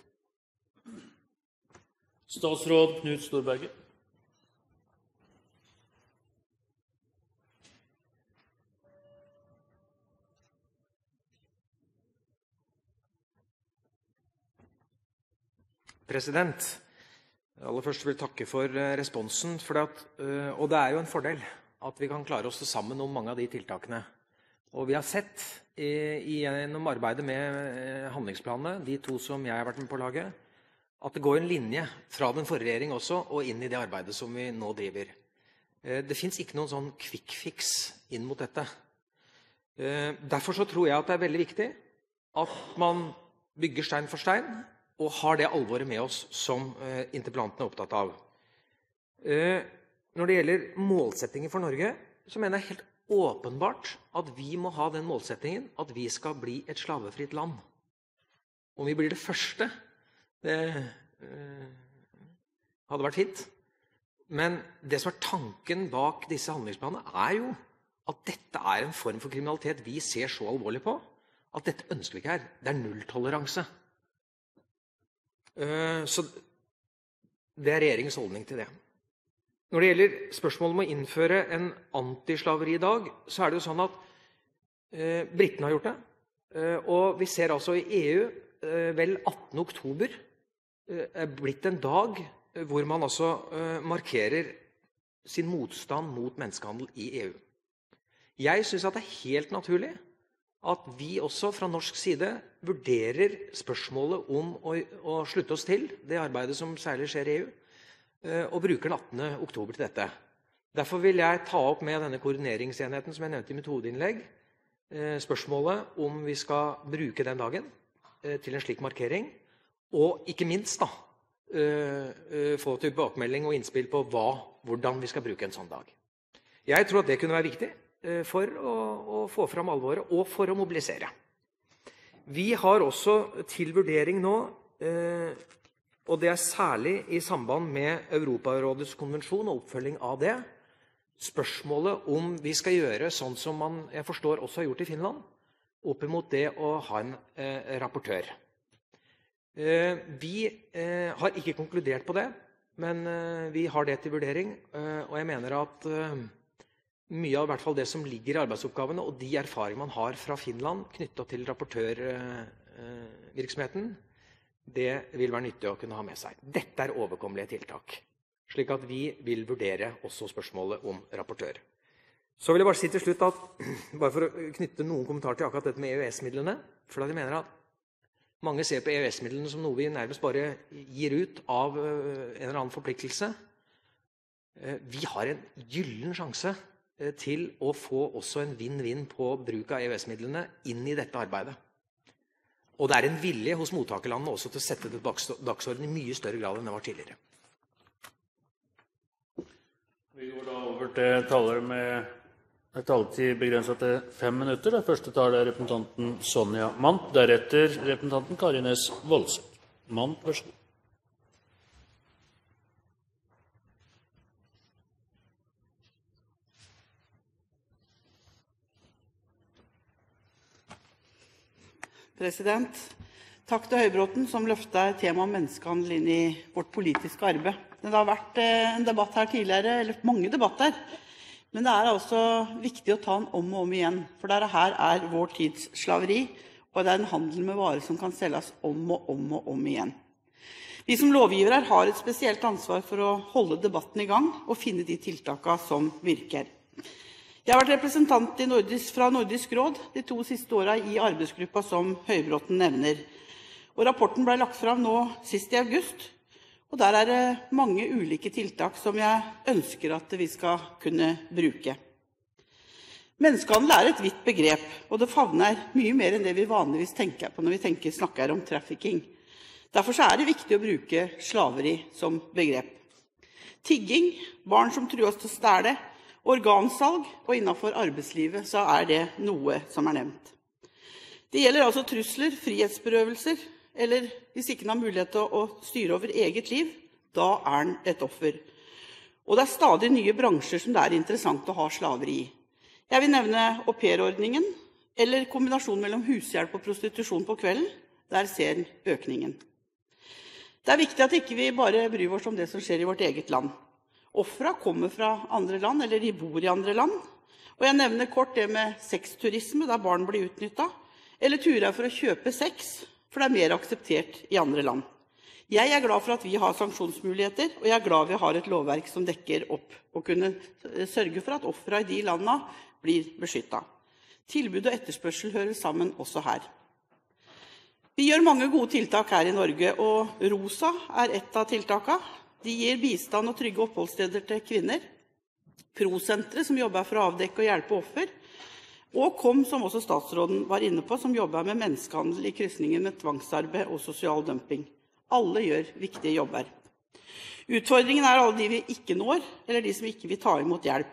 Statsråd Knut Storberget. President, Aller først vil jeg takke for responsen, for at, og det er jo en fordel at vi kan klare oss sammen om mange av de tiltakene. Og vi har sett gjennom arbeidet med handlingsplanene, de to som jeg har vært med på å lage, at det går en linje fra den forrige regjering også, og inn i det arbeidet som vi nå driver. Det finnes ikke noen sånn quick fix inn mot dette. Derfor så tror jeg at det er veldig viktig at man bygger stein for stein, og har det alvoret med oss som interpellanten er opptatt av. Når det gjelder målsettinger for Norge, så mener jeg helt åpenbart at vi må ha den målsettingen at vi skal bli et slavefritt land. Om vi blir det første, det hadde vært fint. Men det som er tanken bak disse handlingsplanene, er jo at dette er en form for kriminalitet vi ser så alvorlig på, at dette ønsker vi ikke her. Det er nulltoleranse. Så det er regjeringens holdning til det. Når det gjelder spørsmålet om å innføre en antislaveridag, så er det jo sånn at eh, Britene har gjort det. Eh, og vi ser altså i E U, eh, vel attende oktober, eh, er blitt en dag hvor man altså eh, markerer sin motstand mot menneskehandel i E U. Jeg synes at det er helt naturlig at vi også fra norsk side vurderer spørsmålet om å, å slutte oss til det arbeidet som særlig skjer i E U, og bruker den attende oktober til dette. Derfor vil jeg ta opp med denne koordineringsenheten som jeg nevnte i mitt hovedinnlegg, spørsmålet om vi skal bruke den dagen til en slik markering, og ikke minst da, få tilbakemelding og innspill på hva, hvordan vi skal bruke en sånn dag. Jeg tror at det kunne være viktig for å, å få fram alvoret og for å mobilisere. Vi har også til vurdering nå, og det er særlig i samband med Europarådets konvensjon og oppfølging av det, spørsmålet om vi skal gjøre sånn som man, jeg forstår, også har gjort i Finland, opp imot det å ha en eh, rapportør. Eh, vi eh, har ikke konkludert på det, men eh, vi har det til vurdering, eh, og jeg mener at eh, mye av i hvert fall det som ligger i arbeidsoppgavene, og de erfaringer man har fra Finland knyttet til rapportørvirksomheten, eh, det vil være nyttig å kunne ha med seg. Dette er overkommelige tiltak, slik at vi vil vurdere også spørsmålet om rapportør. Så vil jeg bare si til slutt at, bare for å knytte noen kommentarer til akkurat dette med E Ø S-midlene, for da de mener at mange ser på E Ø S-midlene som noe vi nærmest bare gir ut av en eller annen forpliktelse. Vi har en gyllen sjanse til å få også en vinn-vinn på bruk av E Ø S-midlene inn i dette arbeidet. Og det er en vilje hos mottakerlandene også til å sette det på dagsorden i mye større grad enn det var tidligere. Vi går da over til talere med en taletid begrenset til fem minutter. Den første taler er representanten Sonja Mandt, deretter representanten Kari Næss Woldseth. Mandt, vær så god. President, takk til Høybråten som løftet temaet menneskehandel inn i vårt politiske arbeid. Det har vært en debatt her tidligere, eller mange debatter, men det er altså viktig å ta den om og om igjen, for dette her er vår tids slaveri, og det er en handel med varer som kan selges om og om og om igjen. Vi som lovgivere har et spesielt ansvar for å holde debatten i gang og finne de tiltakene som virker. Jeg har vært representant i Nordisk, fra Nordisk råd de to siste årene i arbeidsgruppa som Høybråten nevner. Og rapporten ble lagt fram nå sist i august, og der er det mange ulike tiltak som jeg ønsker at vi skal kunne bruke. Menneskehandel er et vidt begrep, og det favner mye mer enn det vi vanligvis tenker på når vi tenker, snakker om trafficking. Derfor er det viktig å bruke slaveri som begrep. Tigging, barn som trues til å stjele, organsalg, og innenfor arbeidslivet så er det noe som er nevnt. Det gjelder altså trusler, frihetsberøvelser, eller hvis ikke man har mulighet til å styre over eget liv, da er han et offer. Og det er stadig nye bransjer som det er interessant å ha slaveri i. Jeg vil nevne au pair-ordningen, eller kombinasjonen mellom hushjelp og prostitusjon på kvelden. Der ser en økningen. Det er viktig at ikke vi bare bryr oss om det som skjer i vårt eget land. Offra kommer fra andre land, eller de bor i andre land. Og jeg nevner kort det med sexturisme, der barn blir utnyttet, eller turer for å kjøpe sex, for det er mer akseptert i andre land. Jeg er glad for at vi har sanksjonsmuligheter, og jeg er glad vi har et lovverk som dekker opp og kunne sørge for at ofre i de landene blir beskyttet. Tilbud og etterspørsel hører sammen også her. Vi gjør mange gode tiltak her i Norge, og ROSA er et av tiltakene. De gir bistand og trygge oppholdssteder til kvinner. Pro-senteret som jobber for å avdekke og hjelpe offer. Og KOM, som også statsråden var inne på, som jobber med menneskehandel i krysningen med tvangsarbeid og sosial dumping. Alle gjør viktige jobber. Utfordringen er alle de vi ikke når, eller de som ikke vil ta imot hjelp.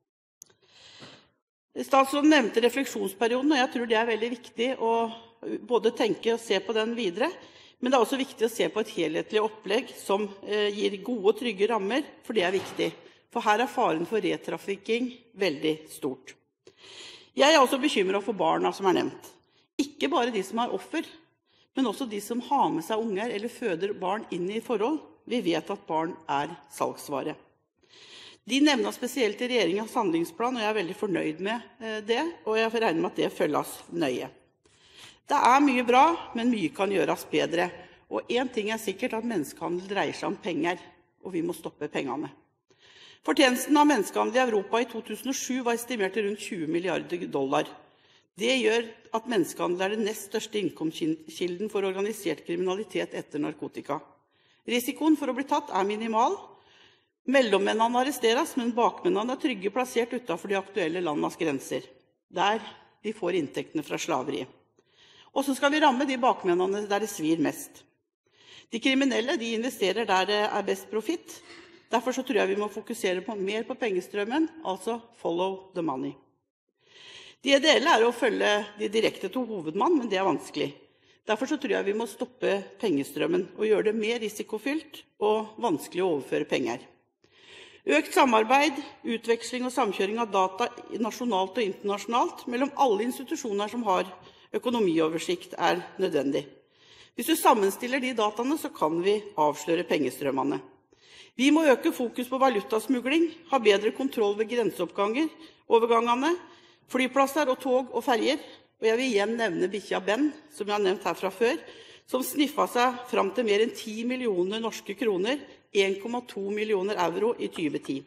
Statsråden nevnte refleksjonsperioden, og jeg tror det er veldig viktig å både tenke og se på den videre, men det er også viktig å se på et helhetlig opplegg som gir gode og trygge rammer, for det er viktig. For her er faren for retrafficking veldig stort. Jeg er også bekymret for barna som er nevnt. Ikke bare de som er offer, men også de som har med seg unger eller føder barn inn i forhold. Vi vet at barn er salgsvare. De nevner spesielt i regjeringens handlingsplan, og jeg er veldig fornøyd med det, og jeg regner med at det følges nøye. Det er mye bra, men mye kan gjøres bedre. Og en ting er sikkert at menneskehandel dreier seg om penger, og vi må stoppe pengene. Fortjenesten av menneskehandel i Europa i to tusen og sju var estimert til rundt tjue milliarder dollar. Det gjør at menneskehandel er den nest største innkomstkilden for organisert kriminalitet etter narkotika. Risikoen for å bli tatt er minimal. Mellommennene arresteres, men bakmennene er trygge plassert utenfor de aktuelle landenes grenser, der de får inntektene fra slaveriet. Og så skal vi ramme de bakmennene der det svir mest. De kriminelle de investerer der det er best profitt. Derfor så tror jeg vi må fokusere på, mer på pengestrømmen, altså follow the money. Det ideelle er å følge de direkte til hovedmann, men det er vanskelig. Derfor så tror jeg vi må stoppe pengestrømmen og gjøre det mer risikofylt og vanskelig å overføre penger. Økt samarbeid, utveksling og samkjøring av data nasjonalt og internasjonalt mellom alle institusjoner som har økonomioversikt er nødvendig. Hvis du sammenstiller de dataene, så kan vi avsløre pengestrømmene. Vi må øke fokus på valutasmugling, ha bedre kontroll ved grenseoppganger, overgangene, flyplasser og tog og ferger. Og jeg vil igjen nevne bikkja Ben, som jeg har nevnt her fra før, som sniffet seg fram til mer enn ti millioner norske kroner, en komma to millioner euro i tjue ti.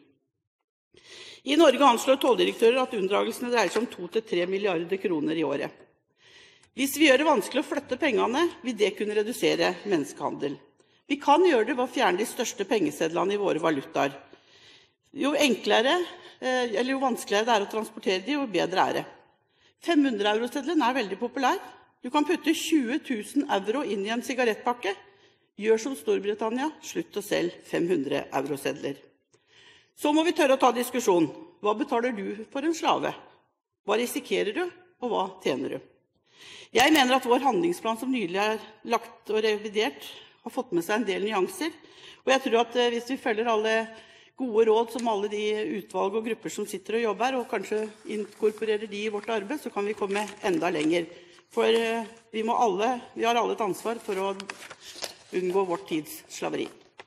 I Norge anslår tolldirektører at unndragelsene dreier seg om to til tre milliarder kroner i året. Hvis vi gjør det vanskelig å flytte pengene, vil det kunne redusere menneskehandel. Vi kan gjøre det ved å fjerne de største pengesedlene i våre valutaer. Jo enklere, eller jo vanskeligere det er å transportere de, jo bedre er det. fem hundre euro-sedlen er veldig populær. Du kan putte tjue tusen euro inn i en sigarettpakke. Gjør som Storbritannia, slutt å selge fem hundre euro-sedler. Så må vi tørre å ta diskusjon. Hva betaler du for en slave? Hva risikerer du, og hva tjener du? Jeg mener at vår handlingsplan som nylig er lagt og revidert, har fått med seg en del nyanser. Og jeg tror at hvis vi følger alle gode råd som alle de utvalg og grupper som sitter og jobber, og kanskje inkorporerer de i vårt arbeid, så kan vi komme enda lenger. For vi, må alle, vi har alle et ansvar for å unngå vår tids slaveri.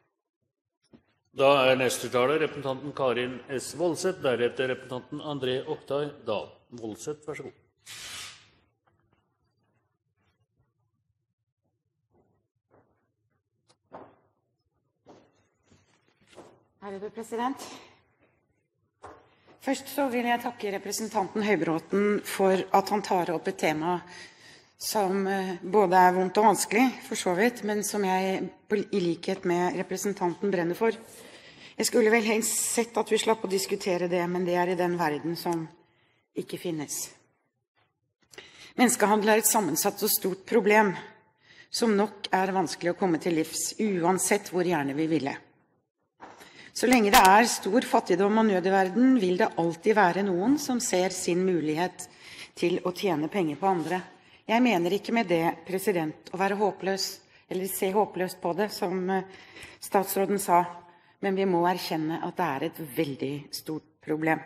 Da er neste taler representanten Karin S. Woldseth, deretter representanten André Oktay Dahl. Woldseth, vær så god. Ærede president. Først så vil jeg takke representanten Høybråten for at han tar opp et tema som både er vondt og vanskelig, for så vidt, men som jeg i likhet med representanten brenner for. Jeg skulle vel helst sett at vi slapp å diskutere det, men det er i den verden som ikke finnes. Menneskehandel er et sammensatt og stort problem, som nok er vanskelig å komme til livs, uansett hvor gjerne vi ville. Så lenge det er stor fattigdom og nød i verden, vil det alltid være noen som ser sin mulighet til å tjene penger på andre. Jeg mener ikke med det, president, å være håpløs, eller se håpløst på det, som statsråden sa, men vi må erkjenne at det er et veldig stort problem.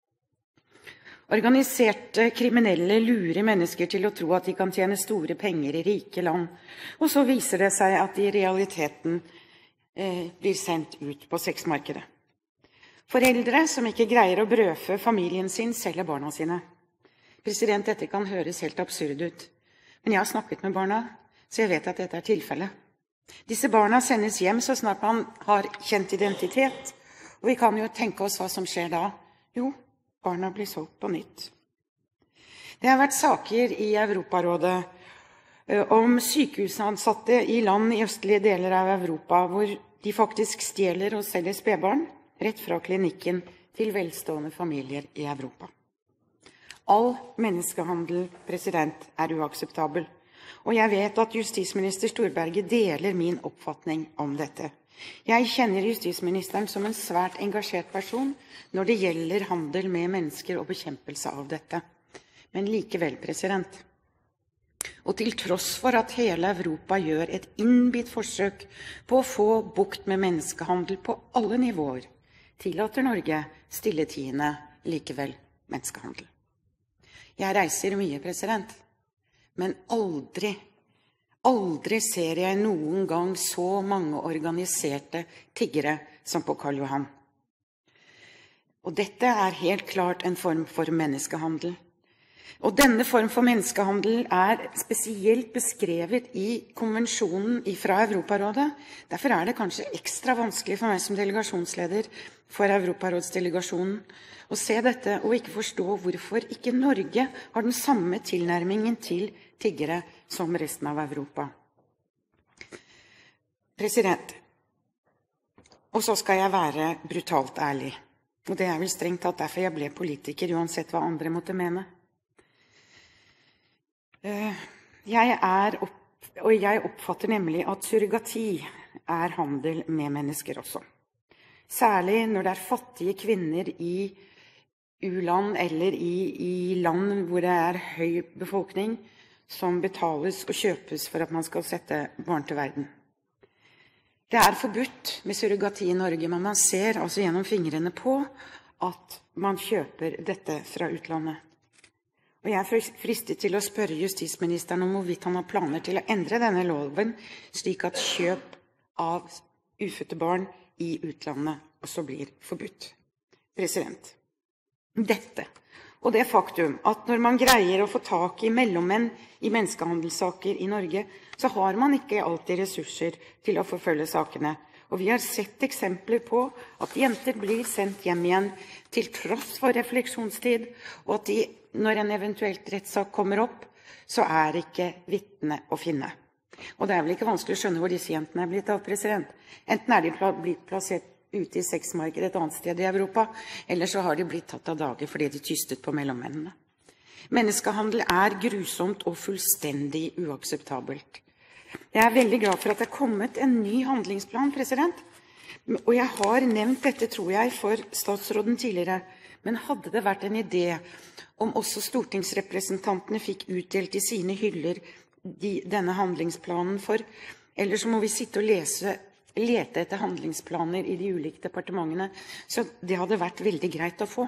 Organiserte kriminelle lurer mennesker til å tro at de kan tjene store penger i rike land, og så viser det seg at de i realiteten blir sendt ut på sexmarkedet. Foreldre som ikke greier å brødfø familien sin, selger barna sine. President, dette kan høres helt absurd ut, men jeg har snakket med barna, så jeg vet at dette er tilfellet. Disse barna sendes hjem så snart man har kjent identitet, og vi kan jo tenke oss hva som skjer da. Jo, barna blir solgt på nytt. Det har vært saker i Europarådet om sykehusansatte i land i østlige deler av Europa, hvor de faktisk stjeler og selger spedbarn rett fra klinikken til velstående familier i Europa. All menneskehandel, president, er uakseptabel, og jeg vet at justisminister Storberget deler min oppfatning om dette. Jeg kjenner justisministeren som en svært engasjert person når det gjelder handel med mennesker og bekjempelse av dette. Men likevel, president, og til tross for at hele Europa gjør et innbitt forsøk på å få bukt med menneskehandel på alle nivåer, tillater Norge stilletiende likevel menneskehandel. Jeg reiser mye, president, men aldri, aldri ser jeg noen gang så mange organiserte tiggere som på Karl Johan. Og dette er helt klart en form for menneskehandel. Og denne form for menneskehandel er spesielt beskrevet i konvensjonen fra Europarådet. Derfor er det kanskje ekstra vanskelig for meg som delegasjonsleder for Europarådsdelegasjonen å se dette og ikke forstå hvorfor ikke Norge har den samme tilnærmingen til tiggere som resten av Europa. President, og så skal jeg være brutalt ærlig. Og det er vel strengt tatt derfor jeg ble politiker, uansett hva andre måtte mene. Jeg er opp, og jeg oppfatter nemlig at surrogati er handel med mennesker også. Særlig når det er fattige kvinner i u-land eller i, i land hvor det er høy befolkning som betales og kjøpes for at man skal sette barn til verden. Det er forbudt med surrogati i Norge, men man ser altså gjennom fingrene på at man kjøper dette fra utlandet. Og jeg er fristet til å spørre justisministeren om hvorvidt han har planer til å endre denne loven, slik at kjøp av ufødte barn i utlandet også blir forbudt. President, dette og det faktum at når man greier å få tak i mellommenn i menneskehandelssaker i Norge, så har man ikke alltid ressurser til å forfølge sakene. Og vi har sett eksempler på at jenter blir sendt hjem igjen til tross for refleksjonstid, og at de, når en eventuelt rettssak kommer opp, så er ikke vitne å finne. Og det er vel ikke vanskelig å skjønne hvor disse jentene er blitt av, president. Enten er de blitt plassert ute i sexmarkedet et annet sted i Europa, eller så har de blitt tatt av dage fordi de tystet på mellommennene. Menneskehandel er grusomt og fullstendig uakseptabelt. Jeg er veldig glad for at det er kommet en ny handlingsplan, president. Og jeg har nevnt dette, tror jeg, for statsråden tidligere. Men hadde det vært en idé om også stortingsrepresentantene fikk utdelt i sine hyller de, denne handlingsplanen for, eller så må vi sitte og lese lete etter handlingsplaner i de ulike departementene, så det hadde vært veldig greit å få.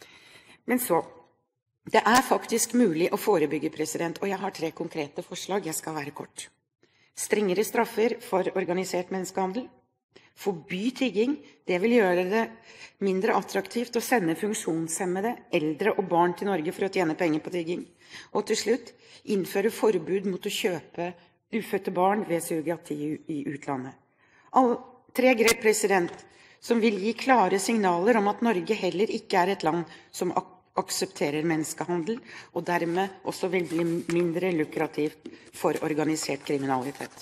Men så, det er faktisk mulig å forebygge, president, og jeg har tre konkrete forslag. Jeg skal være kort. Strengere straffer for organisert menneskehandel. Forby tigging. Det vil gjøre det mindre attraktivt å sende funksjonshemmede, eldre og barn til Norge for å tjene penger på tigging. Og til slutt, innføre forbud mot å kjøpe ufødte barn ved surrogati i utlandet. All, tre grep, president, som vil gi klare signaler om at Norge heller ikke er et land som ak aksepterer menneskehandel, og dermed også vil bli mindre lukrativt for organisert kriminalitet.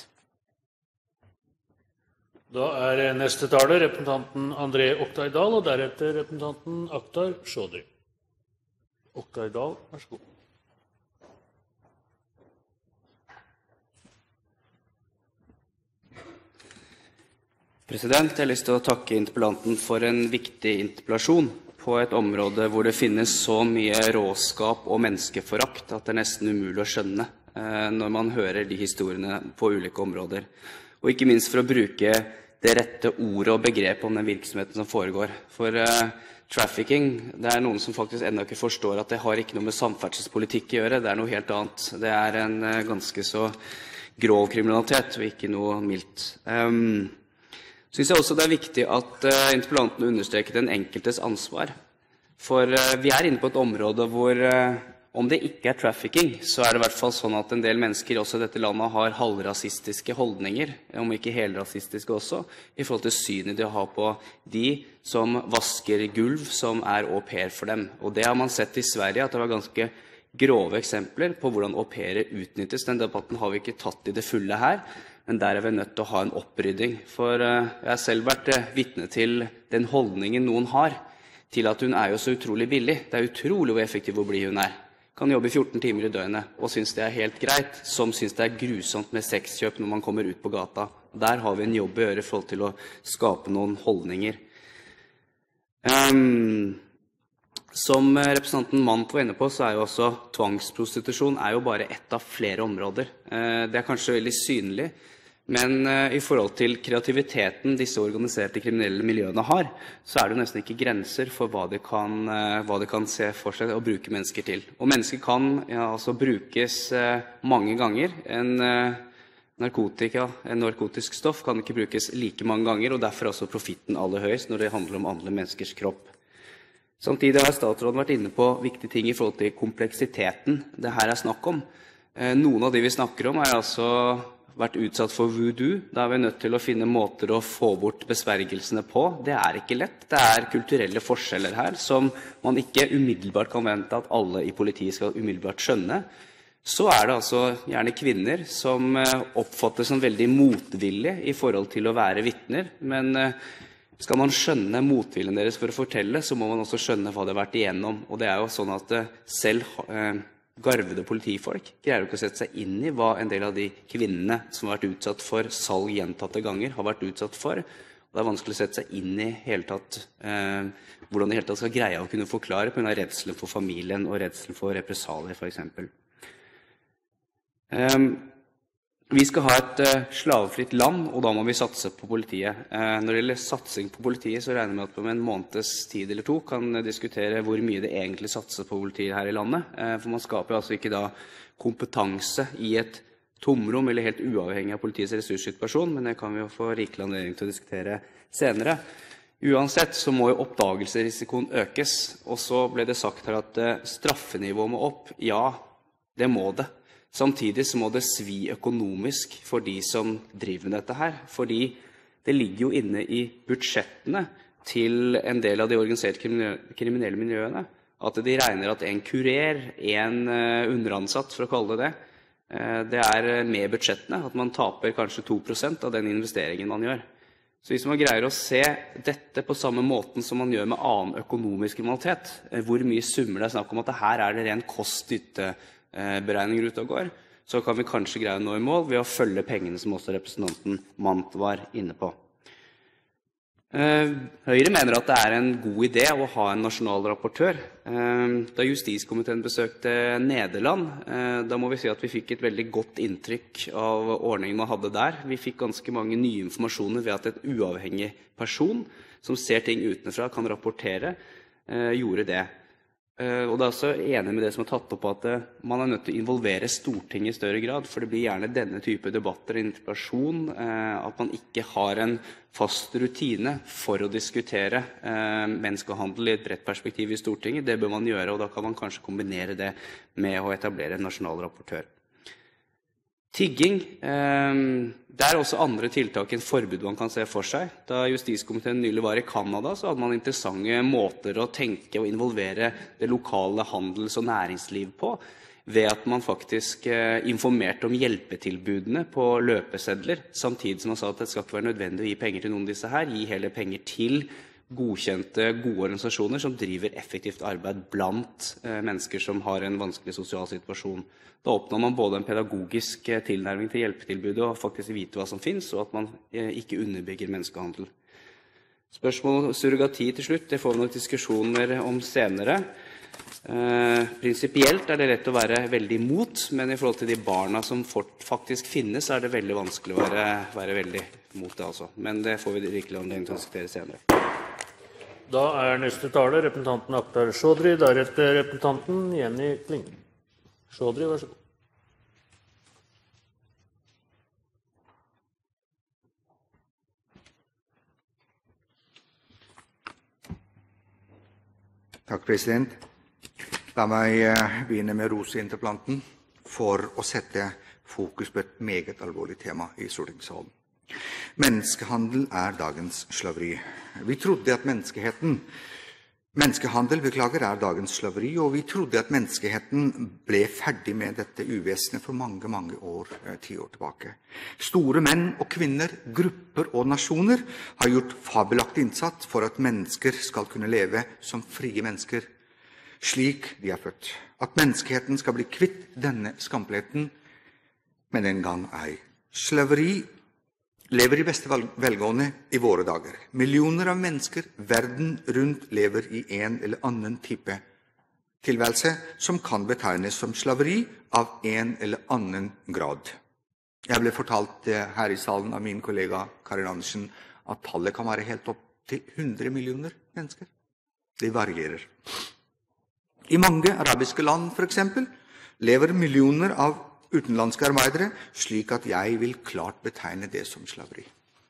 Da er neste taler representanten André Oktay Dahl, og deretter representanten Akhtar Chaudhry. Oktay Dahl, vær så god. President, jeg har lyst til å takke interpellanten for en viktig interpellasjon på et område hvor det finnes så mye råskap og menneskeforakt at det er nesten umulig å skjønne eh, når man hører de historiene på ulike områder. Og ikke minst for å bruke det rette ordet og begrepet om den virksomheten som foregår. For eh, trafficking, det er noen som faktisk ennå ikke forstår at det har ikke noe med samferdselspolitikk å gjøre, det er noe helt annet. Det er en eh, ganske så grov kriminalitet og ikke noe mildt. Um, synes jeg også det er viktig at uh, interpellanten understreker den enkeltes ansvar. For uh, vi er inne på et område hvor uh, Om det ikke er trafficking, så er det i hvert fall sånn at en del mennesker også i dette landet har halvrasistiske holdninger, om ikke helrasistiske også, i forhold til synet de har på de som vasker gulv, som er au pair for dem. Og det har man sett i Sverige, at det var ganske grove eksempler på hvordan au pairer utnyttes. Den debatten har vi ikke tatt i det fulle her, men der er vi nødt til å ha en opprydding. For jeg har selv vært vitne til den holdningen noen har, til at hun er jo så utrolig billig. Det er utrolig hvor effektiv og blid hun er. Kan jobbe fjorten timer i døgnet, og synes det er helt greit, som synes det er grusomt med sexkjøp når man kommer ut på gata. Der har vi en jobb å gjøre i forhold til å skape noen holdninger. Um, som representanten Mandt var inne på, så er jo også tvangsprostitusjon er jo bare ett av flere områder. Uh, det er kanskje veldig synlig, men uh, i forhold til kreativiteten disse organiserte kriminelle miljøene har, så er det nesten ikke grenser for hva de kan, uh, hva de kan se for seg å bruke mennesker til. Og mennesker kan ja, altså brukes uh, mange ganger. En uh, narkotika, en narkotisk stoff kan ikke brukes like mange ganger, og derfor er også profitten aller høyest når det handler om andre menneskers kropp. Samtidig har statsråden vært inne på viktige ting i forhold til kompleksiteten det her er snakk om. Uh, noen av de vi snakker om er altså vært utsatt for voodoo. Da er vi nødt til å finne måter å få bort besvergelsene på. Det er ikke lett. Det er kulturelle forskjeller her, som man ikke umiddelbart kan vente at alle i politiet skal umiddelbart skjønne. Så er det altså gjerne kvinner som oppfattes som veldig motvillige i forhold til å være vitner, men skal man skjønne motviljen deres for å fortelle, så må man også skjønne hva det har vært igjennom. Og det er jo sånn at selv garvede politifolk greier jo ikke å sette seg inn i hva en del av de kvinnene som har vært utsatt for salg gjentatte ganger har vært utsatt for. Og det er vanskelig å sette seg inn i hele tatt, eh, hvordan de hele tatt skal greie å kunne forklare på grunn av redselen for familien og redselen for represalier, for eksempel. Um, vi skal ha et uh, slavefritt land, og da må vi satse på politiet. Uh, når det gjelder satsing på politiet, så regner vi med at om en måneds tid eller to kan uh, diskutere hvor mye det egentlig satser på politiet her i landet. Uh, for man skaper altså ikke da kompetanse i et tomrom, eller helt uavhengig av politiets ressurssituasjon, men det kan vi jo få rikelig anledning til å diskutere senere. Uansett så må jo oppdagelsesrisikoen økes, og så ble det sagt her at uh, straffenivået må opp. Ja, det må det. Samtidig så må det svi økonomisk for de som driver med dette her, fordi det ligger jo inne i budsjettene til en del av de organiserte kriminelle miljøene, at de regner at en kurer, en underansatt for å kalle det det, det er med budsjettene, at man taper kanskje to prosent av den investeringen man gjør. Så hvis man greier å se dette på samme måten som man gjør med annen økonomisk kriminalitet, hvor mye summer det er snakk om at her er det ren kost-nytte beregninger ut og går, så kan vi kanskje greie å nå i mål ved å følge pengene som også representanten Mandt var inne på. Høyre mener at det er en god idé å ha en nasjonal rapportør. Da justiskomiteen besøkte Nederland, da må vi si at vi fikk et veldig godt inntrykk av ordningen man hadde der. Vi fikk ganske mange nye informasjoner ved at et uavhengig person som ser ting utenfra kan rapportere, gjorde det. Og det er også enig med det som er tatt opp at man er nødt til å involvere Stortinget i større grad, for det blir gjerne denne type debatter og interpellasjon, at man ikke har en fast rutine for å diskutere menneskehandel i et bredt perspektiv i Stortinget. Det bør man gjøre, og da kan man kanskje kombinere det med å etablere en nasjonal rapportør. Tigging, det er også andre tiltak enn forbud man kan se for seg. Da justiskomiteen nylig var i Kanada, så hadde man interessante måter å tenke og involvere det lokale handels- og næringsliv på, ved at man faktisk informerte om hjelpetilbudene på løpesedler, samtidig som man sa at det skal ikke være nødvendig å gi penger til noen av disse her, gi heller penger til godkjente, gode organisasjoner som driver effektivt arbeid blant mennesker som har en vanskelig sosial situasjon. Da oppnår man både en pedagogisk tilnærming til hjelpetilbudet og faktisk vite hva som finnes, og at man ikke underbygger menneskehandel. Spørsmål om surrogati til slutt, det får vi noen diskusjoner om senere. Eh, prinsipielt er det rett å være veldig imot, men i forhold til de barna som faktisk finnes, er det veldig vanskelig å være, være veldig imot det altså. Men det får vi virkelig anledning til å diskutere senere. Da er neste taler representanten Akhtar Chaudhry, deretter representanten Jenny Klinge. Chaudhry, vær så god. Takk, president. La meg begynne med å rose interpellanten for å sette fokus på et meget alvorlig tema i stortingssalen. Menneskehandel er dagens slaveri. Vi trodde at menneskeheten, menneskehandel, beklager, er dagens slaveri, og vi trodde at menneskeheten ble ferdig med dette uvesenet for mange, mange år, ti år tilbake. Store menn og kvinner, grupper og nasjoner har gjort fabelaktig innsats for at mennesker skal kunne leve som frie mennesker, slik de er født. At menneskeheten skal bli kvitt denne skampletten, men en gang ei. Slaveri lever i beste velgående i våre dager. Millioner av mennesker verden rundt lever i en eller annen type tilværelse som kan betegnes som slaveri av en eller annen grad. Jeg ble fortalt her i salen av min kollega Karin Andersen at tallet kan være helt opp til hundre millioner mennesker. Det varierer. I mange arabiske land, for eksempel, lever millioner av utenlandske arbeidere, slik at jeg vil klart betegne det som slaveri.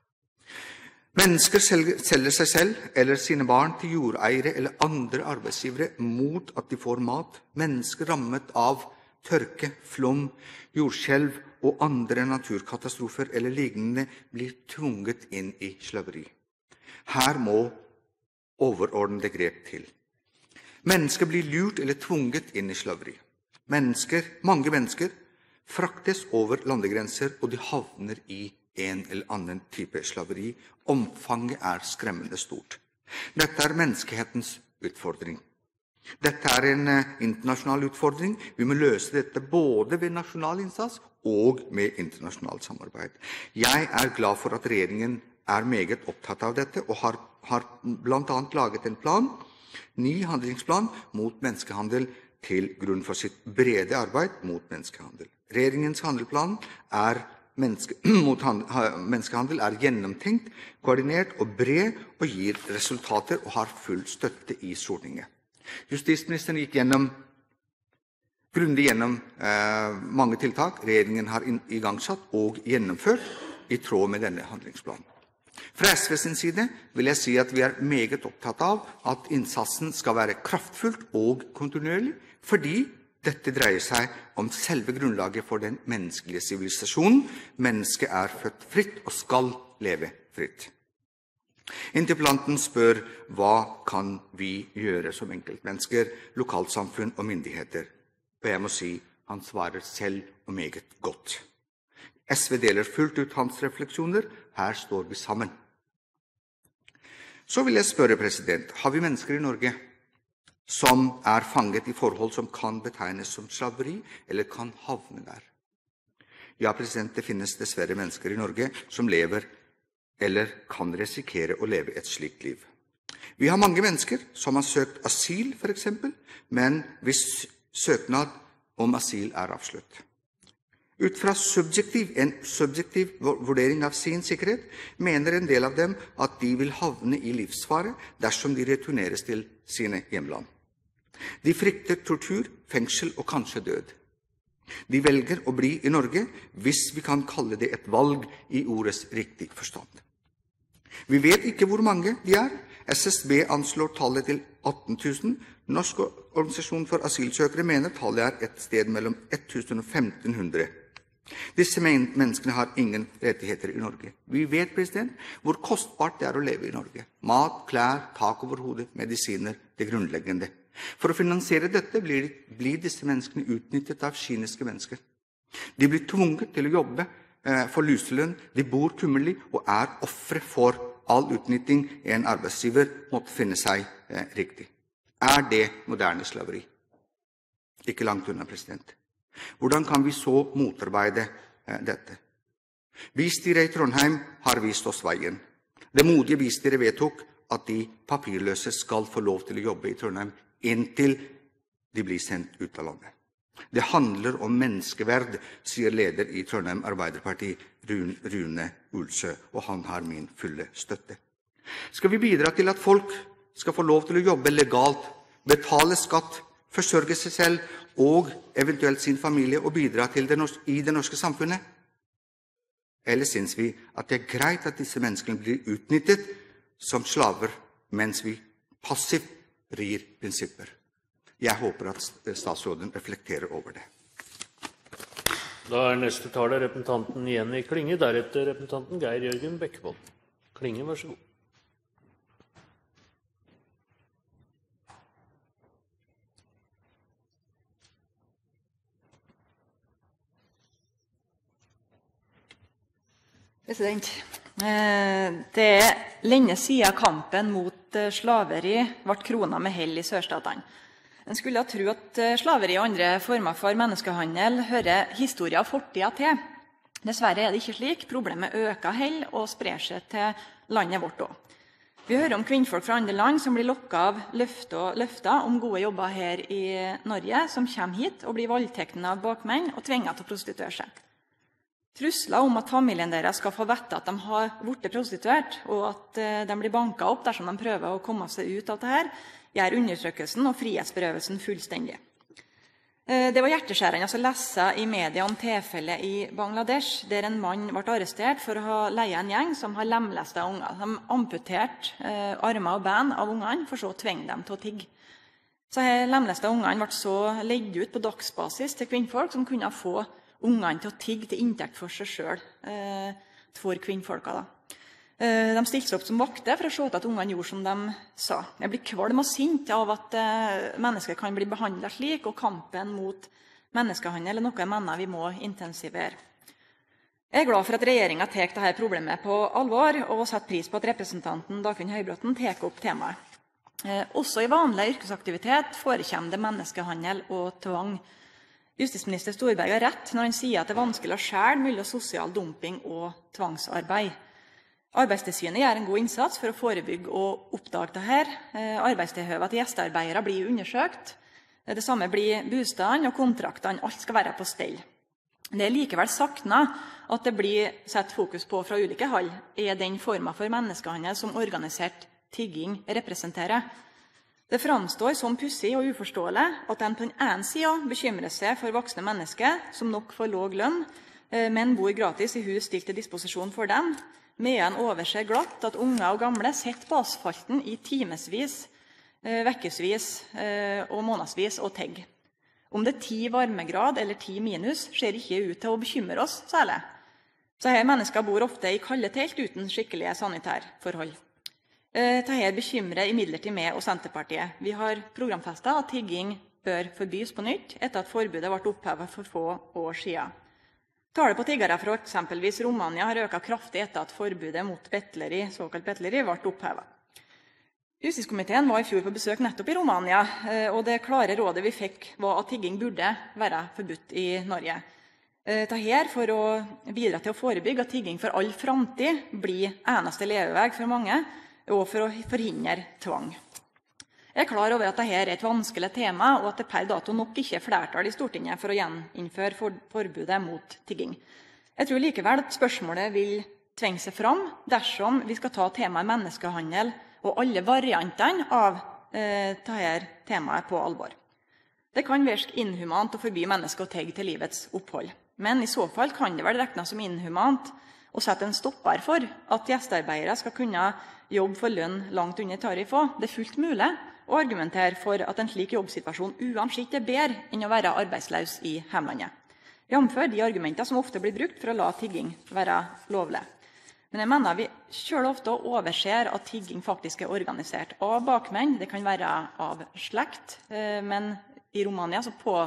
Mennesker selger seg selv eller sine barn til jordeiere eller andre arbeidsgivere mot at de får mat. Mennesker rammet av tørke, flom, jordskjelv og andre naturkatastrofer eller lignende blir tvunget inn i slaveri. Her må overordnede grep til. Mennesker blir lurt eller tvunget inn i slaveri. Mennesker, mange mennesker, fraktes over landegrenser, og de havner i en eller annen type slaveri. Omfanget er skremmende stort. Dette er menneskehetens utfordring. Dette er en internasjonal utfordring. Vi må løse dette både ved nasjonal innsats og med internasjonalt samarbeid. Jeg er glad for at regjeringen er meget opptatt av dette, og har, har blant annet laget en plan, ny handlingsplan mot menneskehandel, til grunn for sitt brede arbeid mot menneskehandel. Regjeringens handelsplan er menneske, mot hand, menneskehandel er gjennomtenkt, koordinert og bred og gir resultater og har full støtte i Stortinget. Justisministeren gikk gjennom, grundig gjennom eh, mange tiltak regjeringen har in, igangsatt og gjennomført i tråd med denne handlingsplanen. Fra S V sin side vil jeg si at vi er meget opptatt av at innsatsen skal være kraftfullt og kontinuerlig, fordi dette dreier seg om selve grunnlaget for den menneskelige sivilisasjonen. Mennesket er født fritt og skal leve fritt. Interpellanten spør hva kan vi gjøre som enkeltmennesker, lokalsamfunn og myndigheter. Og jeg må si, han svarer selv og meget godt. S V deler fullt ut hans refleksjoner. Her står vi sammen. Så vil jeg spørre, president, har vi mennesker i Norge som er fanget i forhold som kan betegnes som slaveri, eller kan havne der? Ja, president, det finnes dessverre mennesker i Norge som lever, eller kan risikere å leve et slikt liv. Vi har mange mennesker som har søkt asyl, for eksempel, men hvis søknad om asyl er avslutt. Ut fra subjektiv, en subjektiv vurdering av sin sikkerhet, mener en del av dem at de vil havne i livsfare dersom de returneres til sine hjemland. De frykter tortur, fengsel og kanskje død. De velger å bli i Norge hvis vi kan kalle det et valg i ordets riktige forstand. Vi vet ikke hvor mange de er. S S B anslår tallet til atten tusen. Norsk organisasjon for asylsøkere mener tallet er et sted mellom ett tusen og femten hundre. Disse menneskene har ingen rettigheter i Norge. Vi vet, president, hvor kostbart det er å leve i Norge. Mat, klær, tak over hodet, medisiner, det grunnleggende. For å finansiere dette blir, blir disse menneskene utnyttet av kyniske mennesker. De blir tvunget til å jobbe eh, for luselønn, de bor kummerlig og er ofre for all utnytting en arbeidsgiver måtte finne seg eh, riktig. Er det moderne slaveri? Ikke langt unna, president. Hvordan kan vi så motarbeide eh, dette? Bystyret i Trondheim har vist oss veien. Det modige bystyret vedtok at de papirløse skal få lov til å jobbe i Trondheim inntil de blir sendt ut av landet. Det handler om menneskeverd, sier leder i Trondheim Arbeiderparti, Rune Ulsø, og han har min fulle støtte. Skal vi bidra til at folk skal få lov til å jobbe legalt, betale skatt, forsørge seg selv og eventuelt sin familie og bidra til det norske, i det norske samfunnet? Eller synes vi at det er greit at disse menneskene blir utnyttet som slaver, mens vi passivt rir prinsipper? Jeg håper at statsråden reflekterer over det. Da er neste taler representanten Jenny Klinge, deretter representanten Geir Jørgen Bekkevold. Klinge, vær så god. President, det er lenge siden kampen mot slaveri ble krona med hell i sørstatene. En skulle tro at slaveri og andre former for menneskehandel hører historien og fortiden til. Dessverre er det ikke slik. Problemet øker hell og sprer seg til landet vårt også. Vi hører om kvinnfolk fra andre land som blir lokket av løfter om gode jobber her i Norge, som kommer hit og blir voldtekne av bakmenn og tvinget til å prostituere seg. Trusler om at familien deres skal få vite at de har blitt prostituert, og at de blir banket opp dersom de prøver å komme seg ut av dette, gjør undertrykkelsen og frihetsberøvelsen fullstendig. Det var hjerteskjærende å lese i media om tilfellet i Bangladesh, der en mann ble arrestert for å ha leie en gjeng som har lemlestet unger. De amputerte armer og ben av ungene, for så å tvinge dem til å tigge. Så her lemlestede ungene ble så leid ut på dagsbasis til kvinnfolk som kunne få ungene til å tigge til inntekt for seg selv, eh, for kvinnfolka da. Eh, de stilte seg opp som vakter for å se til at ungene gjorde som de sa. Jeg blir kvalm og sint av at eh, mennesker kan bli behandlet slik, og kampen mot menneskehandel er noe jeg mener vi må intensivere. Jeg er glad for at regjeringen tar dette problemet på alvor, og setter pris på at representanten Dagfinn Høybråten tar opp temaet. Eh, også i vanlig yrkesaktivitet forekommer det menneskehandel og tvang. Justisminister Storberg har rett når han sier at det er vanskelig å skjele mellom sosial dumping og tvangsarbeid. Arbeidstilsynet gjør en god innsats for å forebygge og oppdage dette. Arbeidstilhøvet til gjestearbeidere blir undersøkt. Det samme blir bostedene og kontraktene. Alt skal være på stell. Det er likevel savnet at det blir satt fokus på fra ulike hold er den formen for menneskehandel som organisert tigging representerer. Det framstår som pussig og uforståelig at en på den ene siden bekymrer seg for voksne mennesker som nok får låg lønn, men bor gratis i hus stilt til disposisjon for dem, medan overser glatt at unge og gamle sitter på asfalten i timesvis, vekkesvis og månedsvis og tegg. Om det er ti varmegrad eller ti minus ser ikke ut til å bekymre oss særlig. Så her mennesker bor ofte i kalde telt uten skikkelige sanitærforhold. Dette bekymrer imidlertid meg og Senterpartiet. Vi har programfestet at tigging bør forbys på nytt etter at forbudet ble opphevet for få år siden. Tallet på tiggere fra eksempelvis Romania har økt kraftig etter at forbudet mot betleri, såkalt betleri, ble opphevet. Justiskomiteen var i fjor på besøk nettopp i Romania, og det klare rådet vi fikk var at tigging burde være forbudt i Norge. Dette for å bidra til å forebygge at tigging for all framtid blir eneste levevei for mange, og for å forhindre tvang. Jeg er klar over at dette er et vanskelig tema, og at det per dato nok ikke er flertall i Stortinget for å gjeninnføre forbudet mot tigging. Jeg tror likevel at spørsmålet vil tvinge seg fram dersom vi skal ta temaet menneskehandel og alle variantene av eh, dette temaet på alvor. Det kan virke inhumant å forby mennesker å tigge til livets opphold, men i så fall kan det vel regnes som inhumant å sette en stopper for at gjestearbeidere skal kunne jobbe for lønn langt under tariff. Det er fullt mulig å argumentere for at en slik jobbsituasjon uansett er bedre enn å være arbeidsløs i hjemlandet. Jamfør de argumenter som ofte blir brukt for å la tigging være lovlig. Men jeg mener vi selv ofte overser at tigging faktisk er organisert av bakmenn. Det kan være av slekt, men i Romania så på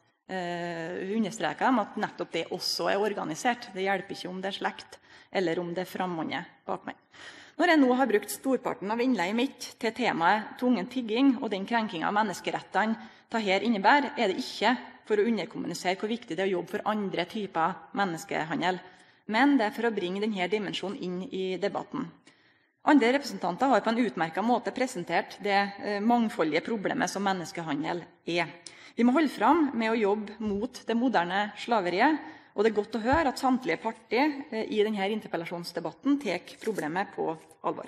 Uh, understreker de at nettopp det også er organisert. Det hjelper ikke om det er slekt eller om det er frammanne bakmenn. Når jeg nå har brukt storparten av innlegget mitt til temaet tvungen tigging og den krenking av menneskerettene dette innebærer, er det ikke for å underkommunisere hvor viktig det er å jobbe for andre typer menneskehandel, men det er for å bringe denne dimensjonen inn i debatten. Andre representanter har på en utmerket måte presentert det uh, mangfoldige problemet som menneskehandel er. Vi må holde fram med å jobbe mot det moderne slaveriet, og det er godt å høre at samtlige partier i denne interpellasjonsdebatten tar problemet på alvor.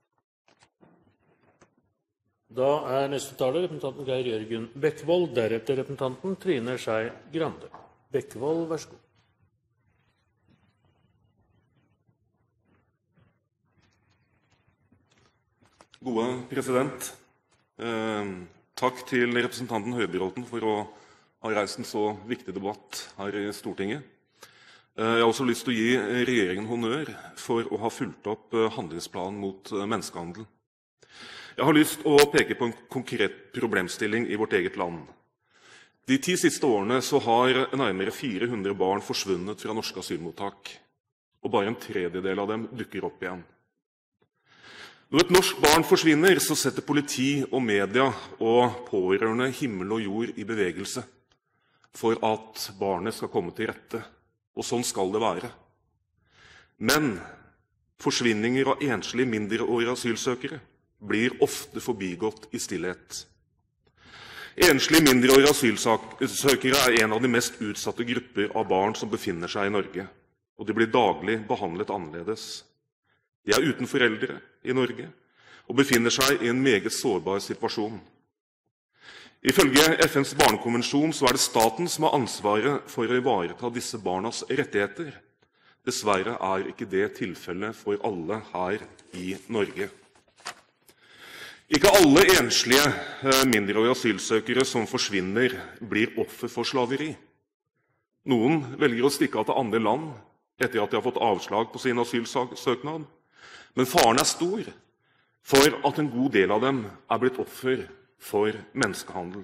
Da er neste taler representanten Geir Jørgen Bekkevold, deretter representanten Trine Skei Grande. Bekkevold, vær så god. Gode president. Takk til representanten Høybråten for å ha reist en så viktig debatt her i Stortinget. Jeg har også lyst til å gi regjeringen honnør for å ha fulgt opp handlingsplanen mot menneskehandel. Jeg har lyst til å peke på en konkret problemstilling i vårt eget land. De ti siste årene så har nærmere fire hundre barn forsvunnet fra norske asylmottak, og bare en tredjedel av dem dukker opp igjen. Når et norsk barn forsvinner, så setter politi og media og pårørende himmel og jord i bevegelse for at barnet skal komme til rette. Og sånn skal det være. Men forsvinninger av enslige mindreårige asylsøkere blir ofte forbigått i stillhet. Enslige mindreårige asylsøkere er en av de mest utsatte grupper av barn som befinner seg i Norge, og de blir daglig behandlet annerledes. De er uten foreldre i Norge og befinner seg i en meget sårbar situasjon. Ifølge F N's barnekonvensjon så er det staten som har ansvaret for å ivareta disse barnas rettigheter. Dessverre er ikke det tilfellet for alle her i Norge. Ikke alle enslige mindreårige asylsøkere som forsvinner blir offer for slaveri. Noen velger å stikke av til andre land etter at de har fått avslag på sin asylsøknad. Men faren er stor for at en god del av dem er blitt offer for menneskehandel.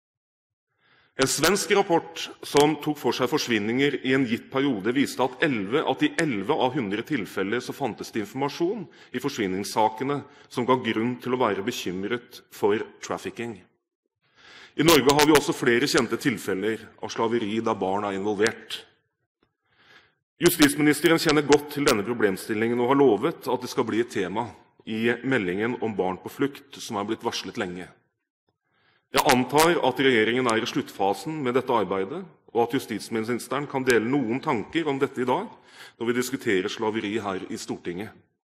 En svensk rapport som tok for seg forsvinninger i en gitt periode, viste at i elleve av hundre tilfeller så fantes det informasjon i forsvinningssakene som ga grunn til å være bekymret for trafficking. I Norge har vi også flere kjente tilfeller av slaveri der barn er involvert. Justisministeren kjenner godt til denne problemstillingen og har lovet at det skal bli et tema i meldingen om barn på flukt som er blitt varslet lenge. Jeg antar at regjeringen er i sluttfasen med dette arbeidet, og at justisministeren kan dele noen tanker om dette i dag, når vi diskuterer slaveri her i Stortinget.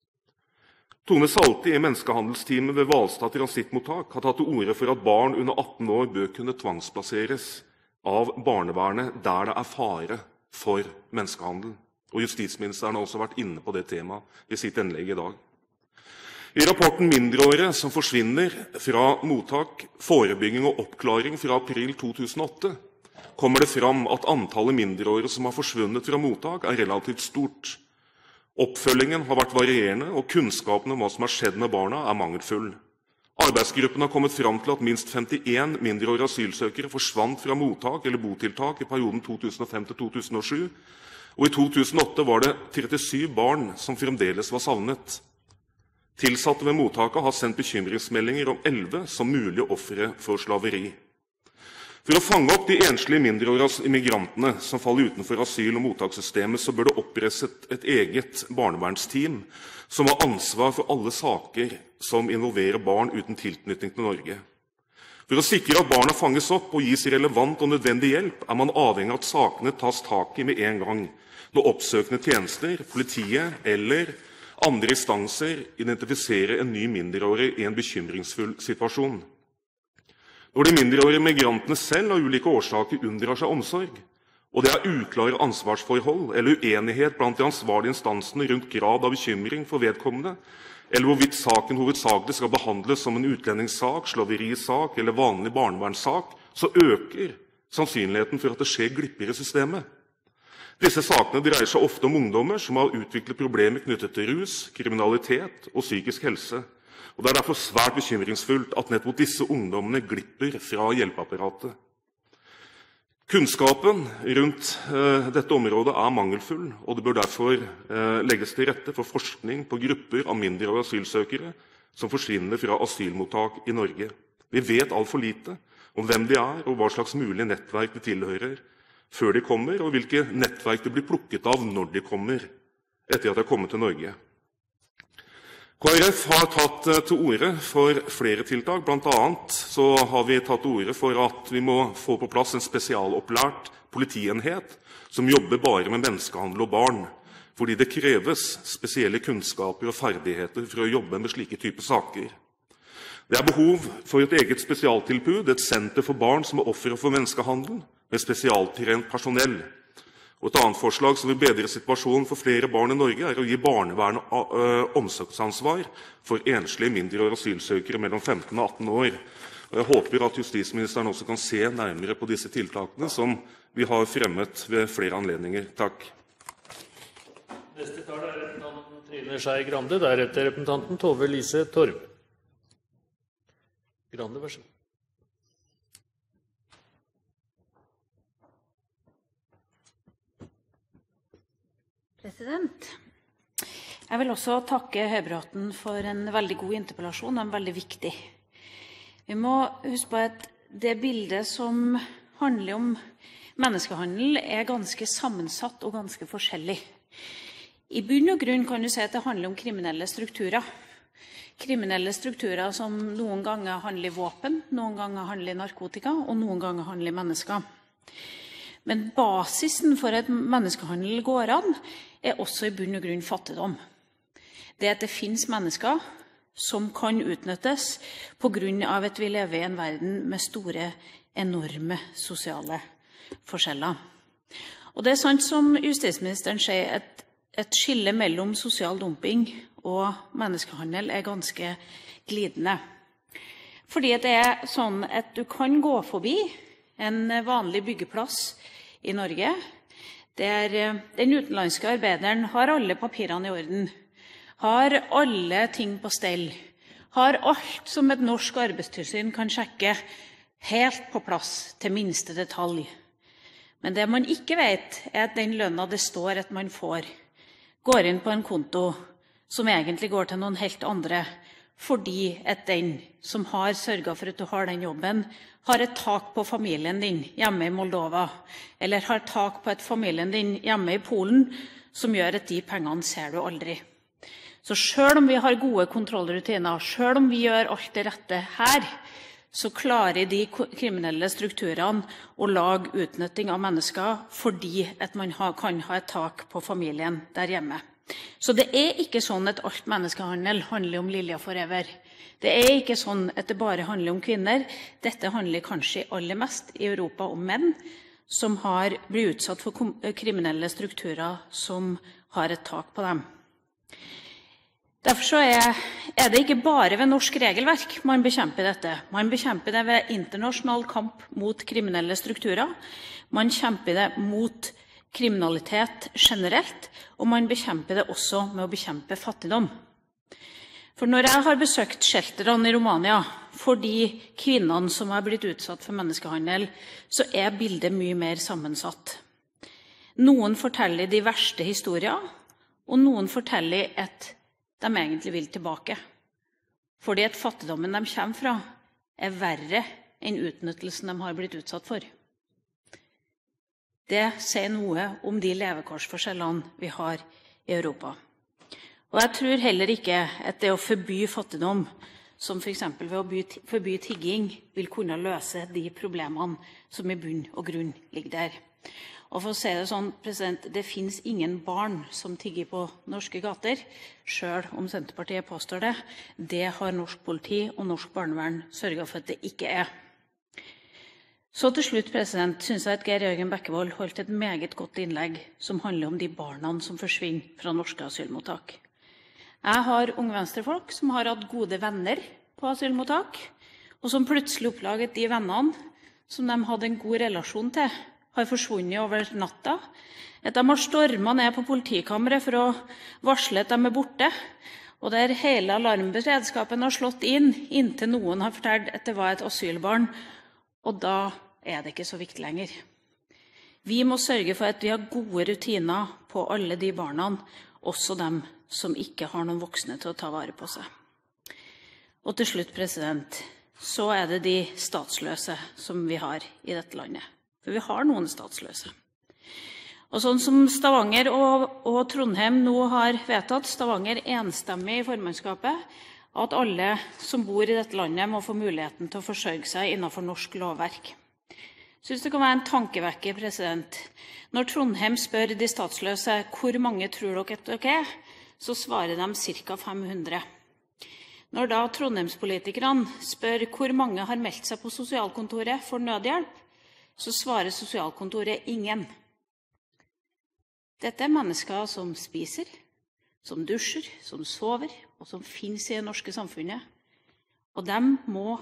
Tone Salte i menneskehandelsteamet ved Hvalstad transittmottak har tatt til orde for at barn under atten år bør kunne tvangsplasseres av barnevernet der det er fare for menneskehandel. Og justisministeren har også vært inne på det temaet i sitt innlegg i dag. I rapporten «Mindreårige som forsvinner fra mottak, forebygging og oppklaring» fra april to tusen og åtte kommer det fram at antallet mindreårige som har forsvunnet fra mottak er relativt stort. Oppfølgingen har vært varierende, og kunnskapen om hva som har skjedd med barna er mangelfull. Arbeidsgruppen har kommet fram til at minst femtien mindreårige asylsøkere forsvant fra mottak eller botiltak i perioden to tusen og fem til to tusen og sju, og i to tusen og åtte var det trettisju barn som fremdeles var savnet. Tilsatte ved mottaket har sendt bekymringsmeldinger om elleve som mulige ofre for slaveri. For å fange opp de enslige mindreårige immigrantene som faller utenfor asyl- og mottakssystemet, så bør det opprettes et eget barnevernsteam som har ansvar for alle saker som involverer barn uten tilknytning til Norge. For å sikre at barna fanges opp og gis relevant og nødvendig hjelp, er man avhengig av at sakene tas tak i med en gang, når oppsøkende tjenester, politiet eller andre instanser identifiserer en ny mindreårig i en bekymringsfull situasjon. Når de mindreårige migrantene selv av ulike årsaker unndrar seg omsorg, og det er uklare ansvarsforhold eller uenighet blant de ansvarlige instansene rundt grad av bekymring for vedkommende, eller hvorvidt saken hovedsakelig skal behandles som en utlendingssak, slaverisak eller vanlig barnevernssak, så øker sannsynligheten for at det skjer glipper i systemet. Disse sakene dreier seg ofte om ungdommer som har utviklet problemer knyttet til rus, kriminalitet og psykisk helse. Og det er derfor svært bekymringsfullt at nettopp disse ungdommene glipper fra hjelpeapparatet. Kunnskapen rundt eh, dette området er mangelfull, og det bør derfor eh, legges til rette for forskning på grupper av mindreårige asylsøkere som forsvinner fra asylmottak i Norge. Vi vet alt for lite om hvem de er, og hva slags mulige nettverk de tilhører før de kommer, og hvilke nettverk de blir plukket av når de kommer, etter at de har kommet til Norge. K R F har tatt til orde for flere tiltak. Blant annet så har vi tatt til orde for at vi må få på plass en spesialopplært politienhet som jobber bare med menneskehandel og barn, fordi det kreves spesielle kunnskaper og ferdigheter for å jobbe med slike typer saker. Det er behov for et eget spesialtilbud, et senter for barn som er ofre for menneskehandel, med spesialtrent personell. Og et annet forslag som vil bedre situasjonen for flere barn i Norge, er å gi barnevernet omsorgsansvar for enslige mindreårige asylsøkere mellom femten og atten år. Og jeg håper at justisministeren også kan se nærmere på disse tiltakene som vi har fremmet ved flere anledninger. Takk. Neste taler er representanten Trine Skei Grande, deretter representanten Tove Lise Torp. Grande, vær så god. President, jeg vil også takke Høybråten for en veldig god interpellasjon, en veldig viktig. Vi må huske på at det bildet som handler om menneskehandel er ganske sammensatt og ganske forskjellig. I bunn og grunn kan du si at det handler om kriminelle strukturer. Kriminelle strukturer som noen ganger handler våpen, noen ganger handler narkotika, og noen ganger handler mennesker. Men basisen for at menneskehandel går an, er også i bunn og grunn fattigdom. Det at det finnes mennesker som kan utnyttes på grunn av at vi lever i en verden med store, enorme sosiale forskjeller. Og det er sant som justisministeren sier, at et skille mellom sosial dumping og menneskehandel er ganske glidende. Fordi det er sånn at du kan gå forbi en vanlig byggeplass i Norge, der den utenlandske arbeideren har alle papirene i orden, har alle ting på stell, har alt som et norsk arbeidstilsyn kan sjekke helt på plass til minste detalj. Men det man ikke vet, er at den lønna det står at man får, går inn på en konto som egentlig går til noen helt andre, fordi at den som har sørget for at du har den jobben, har et tak på familien din hjemme i Moldova, eller har tak på et familien din hjemme i Polen, som gjør at de pengene ser du aldri. Så selv om vi har gode kontrollrutiner, selv om vi gjør alt det rette her, så klarer de kriminelle strukturene å lage utnytting av mennesker fordi at man kan ha et tak på familien der hjemme. Så det er ikke sånn at alt menneskehandel handler om Lilja Forever. Det er ikke sånn at det bare handler om kvinner. Dette handler kanskje aller mest i Europa om menn som har blitt utsatt for kriminelle strukturer som har et tak på dem. Derfor så er, er det ikke bare ved norsk regelverk man bekjemper dette. Man bekjemper det ved internasjonal kamp mot kriminelle strukturer. Man kjemper det mot kriminalitet generelt, og man bekjemper det også med å bekjempe fattigdom. For når jeg har besøkt shelterne i Romania for de kvinnene som har blitt utsatt for menneskehandel, så er bildet mye mer sammensatt. Noen forteller de verste historier, og noen forteller at de egentlig vil tilbake. Fordi at fattigdommen de kommer fra, er verre enn utnyttelsen de har blitt utsatt for. Det sier noe om de levekårsforskjellene vi har i Europa. Og jeg tror heller ikke at det å forby fattigdom, som f.eks. ved å forby tigging, vil kunne løse de problemene som i bunn og grunn ligger der. Og for å si det sånn, det finnes ingen barn som tigger på norske gater, selv om Senterpartiet påstår det. Det har norsk politi og norsk barnevern sørget for at det ikke er. Så til slutt synes jeg at Geir Jørgen Bekkevold holdt et meget godt innlegg som handler om de barna som forsvinner fra norske asylmottak. Jeg har unge venstrefolk som har hatt gode venner på asylmottak, og som plutselig oppdaget at de vennene som de hadde en god relasjon til, har forsvunnet over natta, at de har stormet ned på politikammeret for å varsle at de er borte, og der hele alarmberedskapen har slått inn, inntil noen har fortalt at det var et asylbarn, og da er det ikke så viktig lenger. Vi må sørge for at vi har gode rutiner på alle de barna, også dem som ikke har noen voksne til å ta vare på seg. Og til slutt, så er det de statsløse som vi har i dette landet. For vi har noen statsløse. Og sånn som Stavanger og, og Trondheim nå har vedtatt, Stavanger enstemmig i formannskapet, at alle som bor i dette landet må få muligheten til å forsørge seg innenfor norsk lovverk. Jeg synes det kan være en tankevekker, president. Når Trondheim spør de statsløse hvor mange tror dere at dere er, så svarer de ca. fem hundre. Når da trondheimspolitikerne spør hvor mange har meldt seg på sosialkontoret for nødhjelp, så svarer sosialkontoret ingen. Dette er mennesker som spiser, som dusjer, som sover, og som finnes i det norske samfunnet. Og de må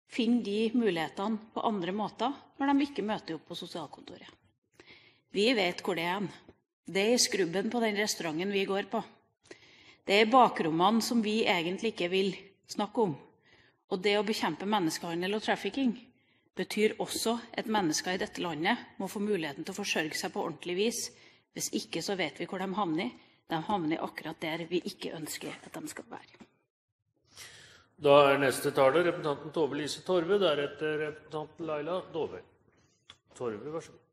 finner de mulighetene på andre måter når de ikke møter opp på sosialkontoret. Vi vet hvor det er. Det er i skrubben på den restauranten vi går på. Det er bakrommene som vi egentlig ikke vil snakke om. Og det å bekjempe menneskehandel og trafficking betyr også at mennesker i dette landet må få muligheten til å forsørge seg på ordentlig vis. Hvis ikke så vet vi hvor de havner. De havner akkurat der vi ikke ønsker at de skal være. Da er neste taler representanten Tove-Lise Torve, deretter representanten Laila Dåvøy. Torve, vær så god.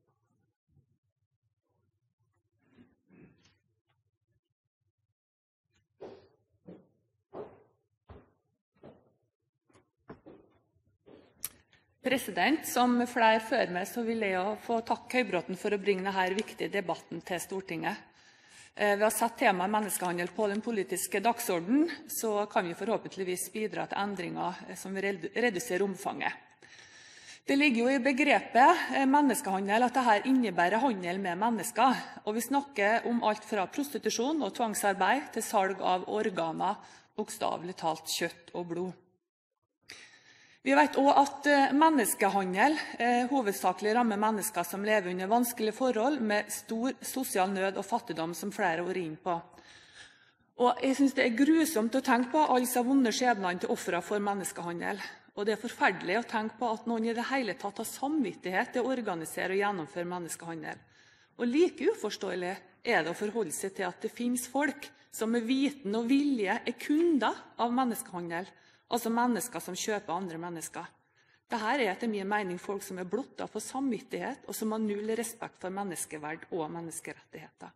President, som flere før meg, så vil jeg få takke Høybråten for å bringe denne viktige debatten til Stortinget. Ved å sette temaet menneskehandel på den politiske dagsordenen, så kan vi forhåpentligvis bidra til endringer som vil redusere omfanget. Det ligger jo i begrepet menneskehandel at dette innebærer handel med mennesker, og vi snakker om alt fra prostitusjon og tvangsarbeid til salg av organer, bokstavelig talt kjøtt og blod. Vi vet også at menneskehandel eh, hovedsakelig rammer mennesker som lever under vanskelige forhold med stor sosial nød og fattigdom, som flere har vært inne på. Og jeg synes det er grusomt å tenke på alle disse vonde skjebnene til ofre for menneskehandel. Og det er forferdelig å tenke på at noen i det hele tatt har samvittighet til å organisere og gjennomføre menneskehandel. Og like uforståelig er det å forholde seg til at det finnes folk som med viten og vilje er kunder av menneskehandel, altså mennesker som kjøper andre mennesker. Dette er etter min mening folk som er blottet for samvittighet, og som har null respekt for menneskeverd og menneskerettigheter.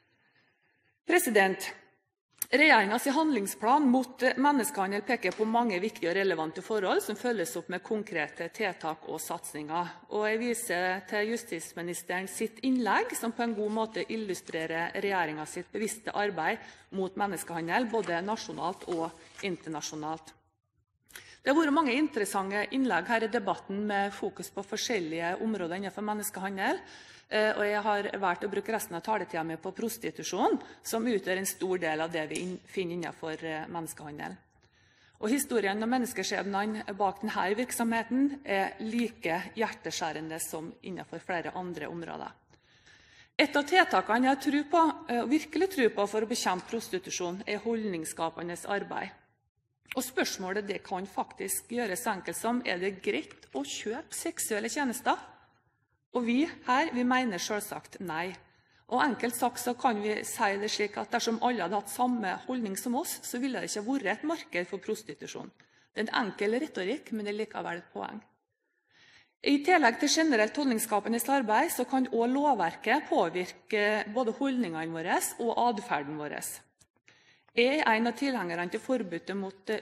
President, regjeringens handlingsplan mot menneskehandel peker på mange viktige og relevante forhold som følges opp med konkrete tiltak og satsinger. Og jeg viser til justisministeren sitt innlegg, som på en god måte illustrerer regjeringens sitt bevisste arbeid mot menneskehandel, både nasjonalt og internasjonalt. Det har vært mange interessante innlegg her i debatten med fokus på forskjellige områder innenfor menneskehandel, og jeg har valgt å bruke resten av taletiden min på prostitusjon, som utgjør en stor del av det vi finner innenfor menneskehandel. Og historien og menneskeskjebnene bak denne virksomheten er like hjerteskjærende som innenfor flere andre områder. Et av tiltakene jeg tror på, virkelig tror på for å bekjempe prostitusjon, er holdningsskapende arbeid. Og spørsmålet det kan faktisk gjøres enkelt som, er det greit å kjøpe seksuelle tjenester? Og vi her, vi mener selvsagt nei. Og enkelt sagt så kan vi si det slik at dersom alle hadde hatt samme holdning som oss, så ville det ikke vært et marked for prostitusjon. Det er en enkel retorikk, men det er likevel et poeng. I tillegg til generelt holdningsskapende arbeid, så kan også lovverket påvirke både holdningene våre og adferden vår. Jeg er en av tilhengerne til forbudet mot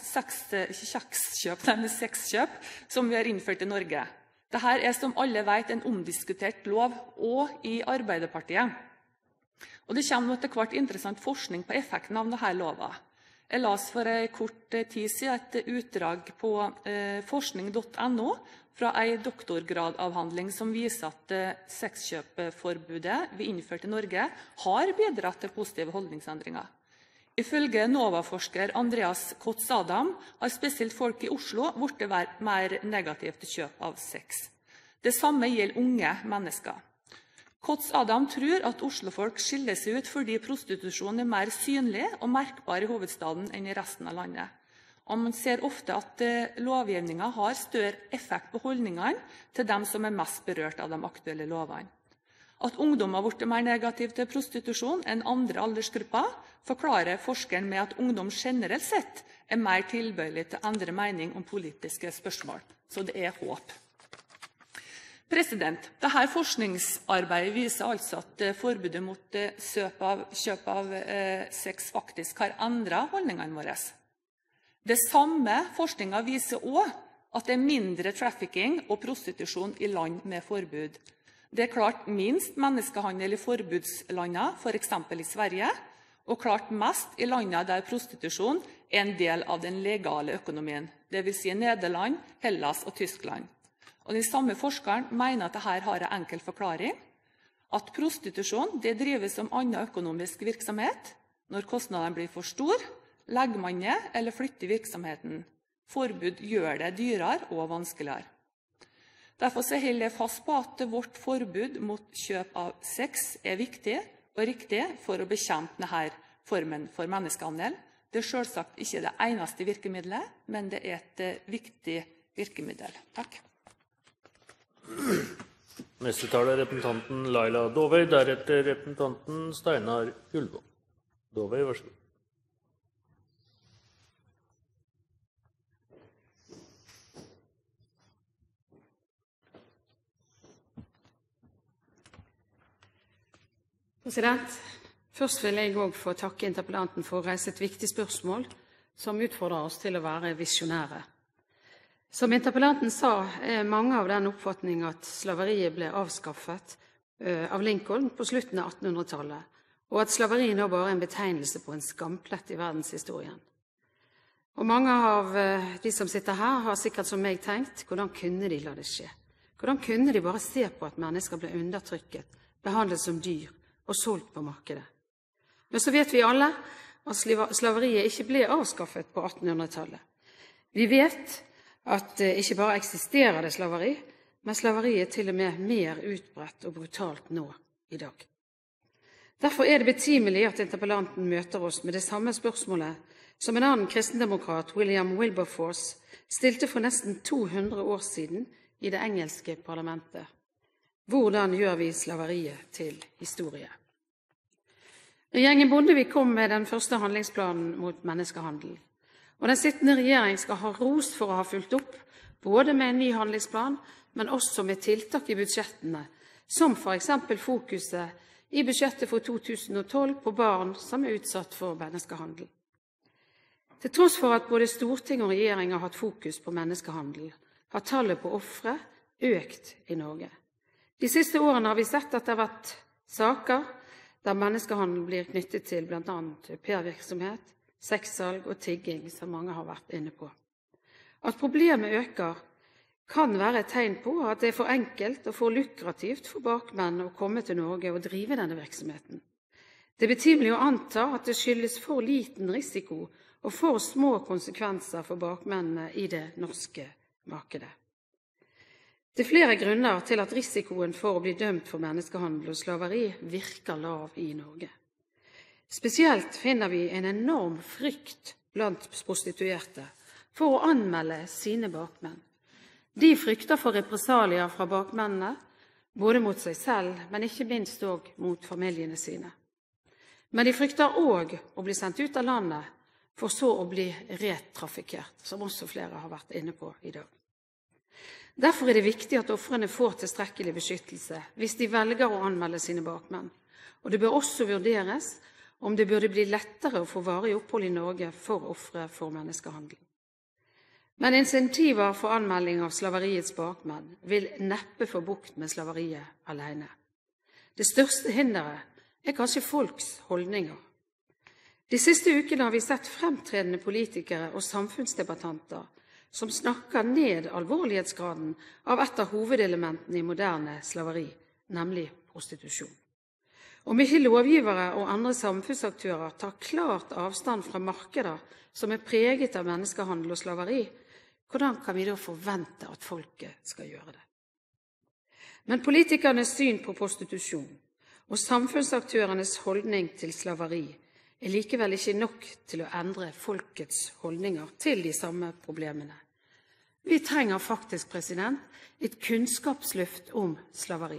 sexkjøp, nemlig sexkjøp, som vi har innført i Norge. Dette er som alle vet en omdiskutert lov, og i Arbeiderpartiet. Og det kommer etter hvert interessant forskning på effekten av denne loven. Jeg las for en kort tid siden et utdrag på eh, forskning punktum no fra en doktorgradavhandling som viser at eh, sexkjøpforbudet vi innførte i Norge har bidratt til positive holdningsendringer. Ifølge NOVA-forsker Andreas Kotz-Adam har spesielt folk i Oslo blitt mer negativt til kjøp av sex. Det samme gjelder unge mennesker. Kotz-Adam tror at Oslo-folk skiller seg ut fordi prostitusjon er mer synlig og merkbar i hovedstaden enn i resten av landet. Og man ser ofte at lovgivningen har større effekt på holdningene til dem som er mest berørt av de aktuelle lovene. At ungdom har blitt mer negativ til prostitusjon enn andre aldersgrupper, forklarer forskeren med at ungdom generelt sett er mer tilbøyelig til å endre mening om politiske spørsmål. Så det er håp. President, dette forskningsarbeidet viser altså at forbudet mot kjøp av, kjøp av eh, sex faktisk har endret holdningene våre. Det samme forskningen viser også at det er mindre trafficking og prostitusjon i land med forbud. Det er klart minst menneskehandel i forbudslandene, for eksempel i Sverige, og klart mest i landene der prostitusjon er en del av den legale økonomien, det vil si Nederland, Hellas og Tyskland. Og den samme forskeren mener at dette har en enkel forklaring, at prostitusjon det drives som annen økonomisk virksomhet. Når kostnadene blir for stor, legger man ned eller flytter virksomheten. Forbud gjør det dyrere og vanskeligere. Derfor så holder jeg fast på at vårt forbud mot kjøp av sex er viktig og riktig for å bekjempe denne formen for menneskehandel. Det er selvsagt ikke det eneste virkemidlet, men det er et viktig virkemiddel. Takk. Neste taler er representanten Laila Dåvøy, deretter representanten Steinar Gullvåg. Dåvøy, vær så god. President, først vil jeg også få takke interpellanten for å reise et viktig spørsmål som utfordrer oss til å være visjonære. Som interpellanten sa, er mange av den oppfatning at slaveriet ble avskaffet av Lincoln på slutten av attenhundretallet, og at slaveri nå bare er en betegnelse på en skamplett i verdenshistorien. Og mange av de som sitter her har sikkert som meg tenkt, hvordan kunne de la det skje? Hvordan kunne de bare se på at mennesker ble undertrykket, behandlet som dyr, og solgt på markedet? Men så vet vi alle at slaveriet ikke ble avskaffet på attenhundretallet. Vi vet at det ikke bare eksisterer det slaveri, men slaveriet er til og med mer utbredt og brutalt nå i dag. Derfor er det betimelig at interpellanten møter oss med det samme spørsmålet som en annen kristendemokrat, William Wilberforce, stilte for nesten to hundre år siden i det engelske parlamentet. Hvordan gjør vi slaveriet til historie? Regjeringen Bondevik kom med den første handlingsplanen mot menneskehandel. Og den sittende regjering skal ha ros for å ha fulgt opp, både med en ny handlingsplan, men også med tiltak i budsjettene, som for eksempel fokuset i budsjettet for to tusen og tolv på barn som er utsatt for menneskehandel. Til tross for at både storting og regjering har hatt fokus på menneskehandel, har tallet på ofre økt i Norge. De siste årene har vi sett at det har vært saker der menneskehandel blir knyttet til blant annet au pair-virksomhet, sexsalg og tigging, som mange har vært inne på. At problemet øker kan være et tegn på at det er for enkelt og for lukrativt for bakmenn å komme til Norge og drive denne virksomheten. Det er betimelig å anta at det skyldes for liten risiko og for små konsekvenser for bakmennene i det norske markedet. Det er flere grunner til at risikoen for å bli dømt for menneskehandel og slaveri virker lav i Norge. Spesielt finner vi en enorm frykt blant prostituerte for å anmelde sine bakmenn. De frykter for represalier fra bakmennene, både mot seg selv, men ikke minst også mot familiene sine. Men de frykter også å bli sendt ut av landet, for så å bli retrafikert, som også flere har vært inne på i dag. Derfor er det viktig at ofrene får tilstrekkelig beskyttelse hvis de velger å anmelde sine bakmenn. Og det bør også vurderes om det burde bli lettere å få varig opphold i Norge for ofre for menneskehandel. Men insentiver for anmelding av slaveriets bakmenn vil neppe få bukt med slaveriet alene. Det største hinderet er kanskje folks holdninger. De siste ukene har vi sett fremtredende politikere og samfunnsdebattanter som snakker ned alvorlighetsgraden av et av hovedelementene i moderne slaveri, nemlig prostitusjon. Om ikke lovgivere og andre samfunnsaktører tar klart avstand fra markeder som er preget av menneskehandel og slaveri, hvordan kan vi da forvente at folket skal gjøre det? Men politikernes syn på prostitusjon og samfunnsaktørenes holdning til slaveri er likevel ikke nok til å endre folkets holdninger til de samme problemene. Vi trenger faktisk, president, et kunnskapsløft om slaveri.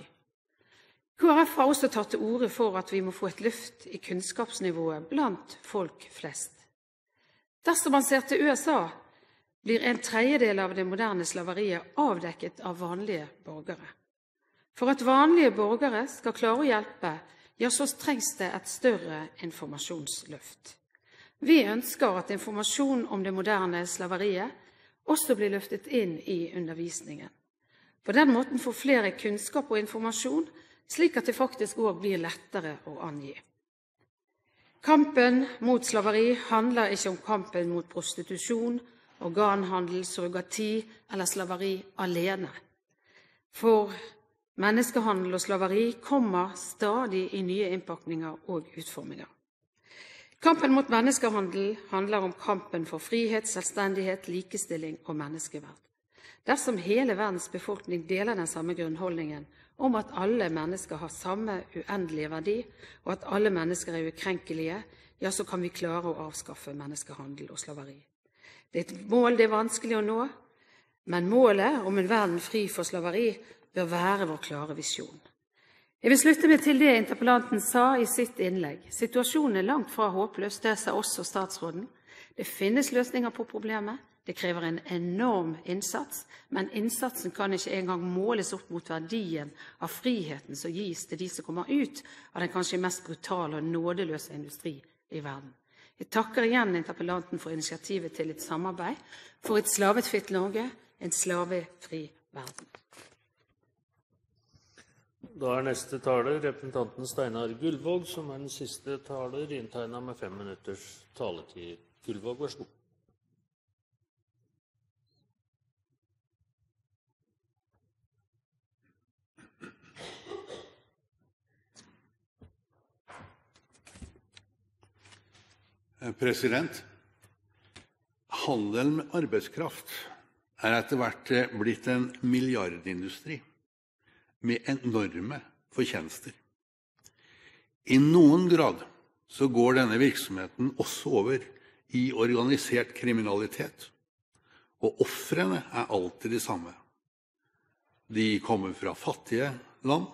K R F har også tatt til orde for at vi må få et løft i kunnskapsnivået blant folk flest. Dersom man ser til U S A, blir en tredjedel av det moderne slaveriet avdekket av vanlige borgere. For at vanlige borgere skal klare å hjelpe, ja, så trengs det et større informasjonsløft. Vi ønsker at informasjon om det moderne slaveriet også blir løftet inn i undervisningen. På den måten får flere kunnskap og informasjon, slik at det faktisk også blir lettere å angi. Kampen mot slaveri handler ikke om kampen mot prostitusjon, organhandel, surrogati eller slaveri alene. For menneskehandel og slaveri kommer stadig i nye innpakninger og utforminger. Kampen mot menneskehandel handler om kampen for frihet, selvstendighet, likestilling og menneskeverd. Dersom hele verdens befolkning deler den samme grunnholdningen om at alle mennesker har samme uendelige verdi, og at alle mennesker er ukrenkelige, ja, så kan vi klare å avskaffe menneskehandel og slaveri. Det er et mål det er vanskelig å nå, men målet om en verden fri for slaveri bør være vår klare visjon. Jeg vil slutte meg til det interpellanten sa i sitt innlegg. Situasjonen er langt fra håpløs, det sa også statsråden. Det finnes løsninger på problemet. Det krever en enorm innsats, men innsatsen kan ikke engang måles opp mot verdien av friheten som gis til de som kommer ut av den kanskje mest brutale og nådeløse industri i verden. Jeg takker igjen interpellanten for initiativet til et samarbeid for et slavefritt Norge, en slavefri verden. Da er neste taler representanten Steinar Gullvåg, som er den siste taler, inntegnet med fem minutters taletid. Gullvåg, vær så god. President, handel med arbeidskraft er etter hvert blitt en milliardindustri med enorme fortjenester. I noen grad så går denne virksomheten også over i organisert kriminalitet, og ofrene er alltid de samme. De kommer fra fattige land,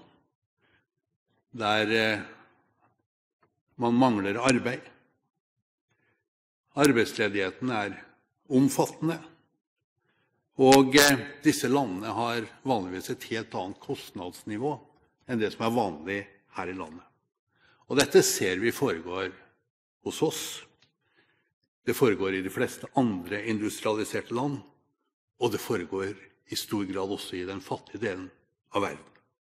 der man mangler arbeid. Arbeidsledigheten er omfattende, og disse landene har vanligvis et helt annet kostnadsnivå enn det som er vanlig her i landet. Og dette ser vi foregår hos oss. Det foregår i de fleste andre industrialiserte land, og det foregår i stor grad også i den fattige delen av verden.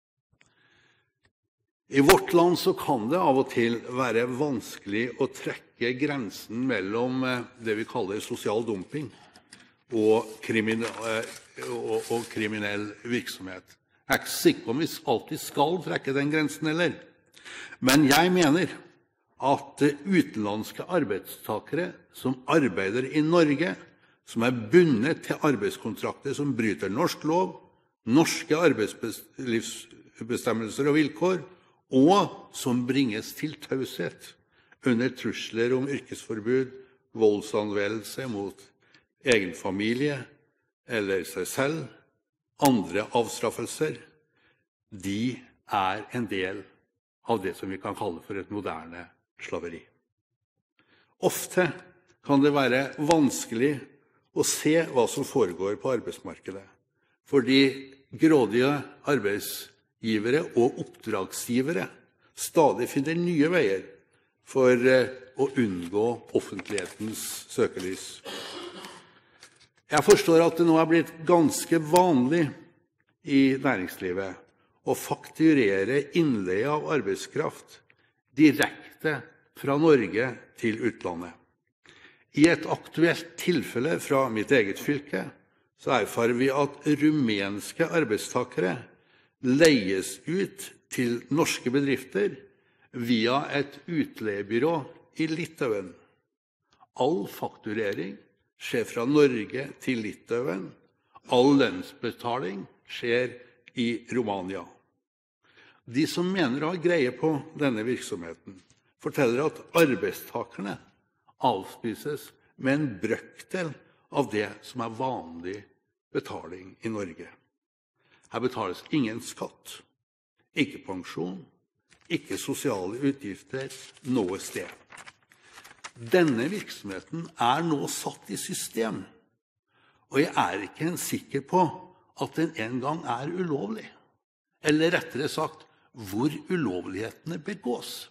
I vårt land så kan det av og til være vanskelig å trekke grensen mellom det vi kaller sosial dumping og, krimin og, og kriminell virksomhet. Jeg er ikke sikker på om vi alltid skal trekke den grensen heller. Men jeg mener at utenlandske arbeidstakere som arbeider i Norge, som er bundet til arbeidskontrakter som bryter norsk lov, norske arbeidslivsbestemmelser og vilkår, og som bringes til taushet under trusler om yrkesforbud, voldsanvendelse mot egen familie eller seg selv, andre avstraffelser, de er en del av det som vi kan kalle for et moderne slaveri. Ofte kan det være vanskelig å se hva som foregår på arbeidsmarkedet, fordi grådige arbeidsgivere og oppdragsgivere stadig finner nye veier for å unngå offentlighetens søkelys. Jeg forstår at det nå er blitt ganske vanlig i næringslivet å fakturere innleie av arbeidskraft direkte fra Norge til utlandet. I et aktuelt tilfelle fra mitt eget fylke så erfarer vi at rumenske arbeidstakere leies ut til norske bedrifter via et utleiebyrå i Litauen. All fakturering skjer fra Norge til Litauen. All lønnsbetaling skjer i Romania. De som mener å ha greie på denne virksomheten, forteller at arbeidstakerne avspises med en brøkdel av det som er vanlig betaling i Norge. Her betales ingen skatt, ikke pensjon, ikke sosiale utgifter noe sted. Denne virksomheten er nå satt i system, og jeg er ikke sikker på at den en gang er ulovlig, eller rettere sagt, hvor ulovlighetene begås.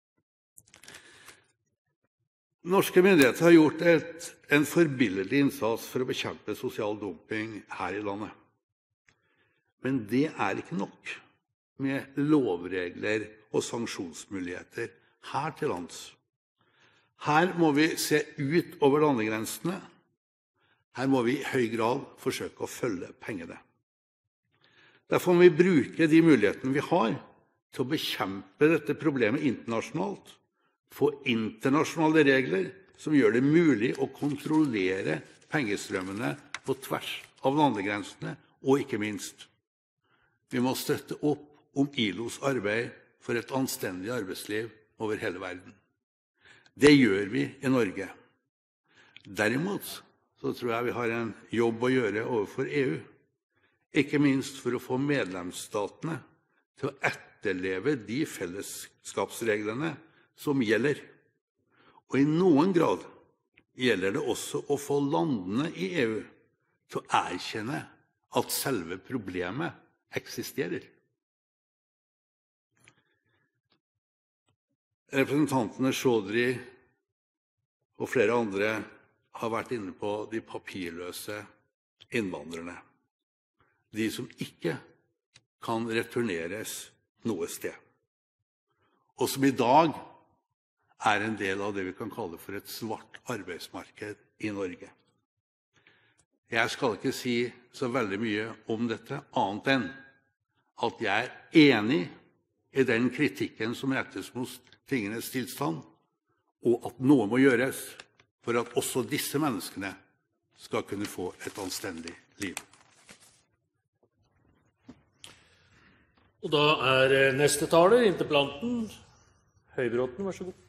Norske myndigheter har gjort et, en forbilledlig innsats for å bekjempe sosial dumping her i landet. Men det er ikke nok med lovregler og sanksjonsmuligheter her til lands. Her må vi se ut over landegrensene. Her må vi i høy grad forsøke å følge pengene. Derfor må vi bruke de mulighetene vi har til å bekjempe dette problemet internasjonalt, få internasjonale regler som gjør det mulig å kontrollere pengestrømmene på tvers av landegrensene, og ikke minst, vi må støtte opp om I L O's arbeid for et anstendig arbeidsliv over hele verden. Det gjør vi I Norge. Derimot så tror jeg vi har en jobb å gjøre overfor E U, ikke minst for å få medlemsstatene til å etterleve de fellesskapsreglene som gjelder. Og I noen grad gjelder det også å få landene I E U til å erkjenne at selve problemet eksisterer. Representantene Chaudhry og flere andre har vært inne på de papirløse innvandrerne, de som ikke kan returneres noe sted, og som I dag er en del av det vi kan kalle for et svart arbeidsmarked I Norge. Jeg skal ikke si så veldig mye om dette, annet enn at jeg er enig I den kritikken som rettes mot tingenes tilstand, og at noe må gjøres for at også disse menneskene skal kunne få et anstendig liv. Og da er neste taler, interpellanten, Høybråten, vær så god.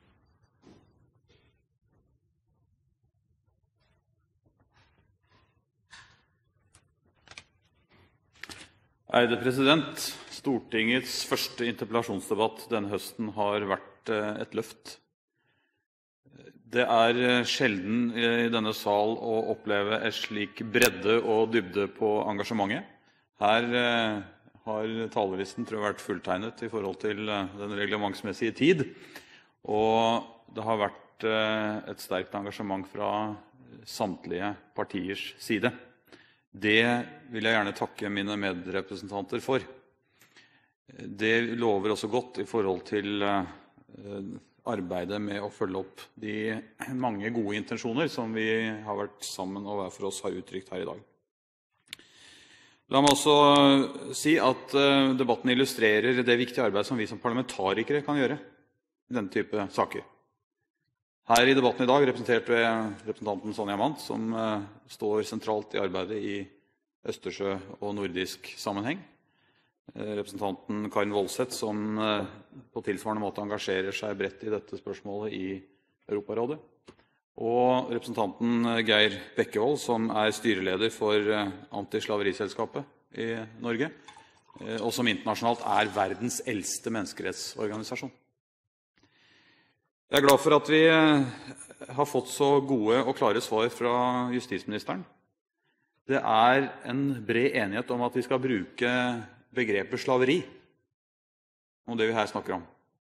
Ærede president, Stortingets første interpellasjonsdebatt denne høsten har vært et løft. Det er sjelden I denne sal å oppleve et slik bredde og dybde på engasjementet. Her har talerlisten tror jeg vært fulltegnet I forhold til den reglementsmessige tid, og det har vært et sterkt engasjement fra samtlige partiers side. Det vil jeg gjerne takke mine medrepresentanter for. Det lover også godt I forhold til arbeidet med å følge opp de mange gode intensjoner som vi har vært sammen og hver for oss har uttrykt her I dag. La meg også si at debatten illustrerer det viktige arbeid som vi som parlamentarikere kan gjøre I denne type saker. Her I debatten I dag, representert ved representanten Sonja Mandt, som står sentralt I arbeidet I Østersjø- og nordisk sammenheng. Representanten Karin Woldseth, som på tilsvarende måte engasjerer seg bredt I dette spørsmålet I Europarådet. Og representanten Geir Bekkevold, som er styreleder for Antislaveriselskapet I Norge, og som internasjonalt er verdens eldste menneskerettsorganisasjon. Jeg er glad for at vi har fått så gode og klare svar fra justisministeren. Det er en bred enighet om at vi skal bruke begrepet slaveri, om det vi her snakker om.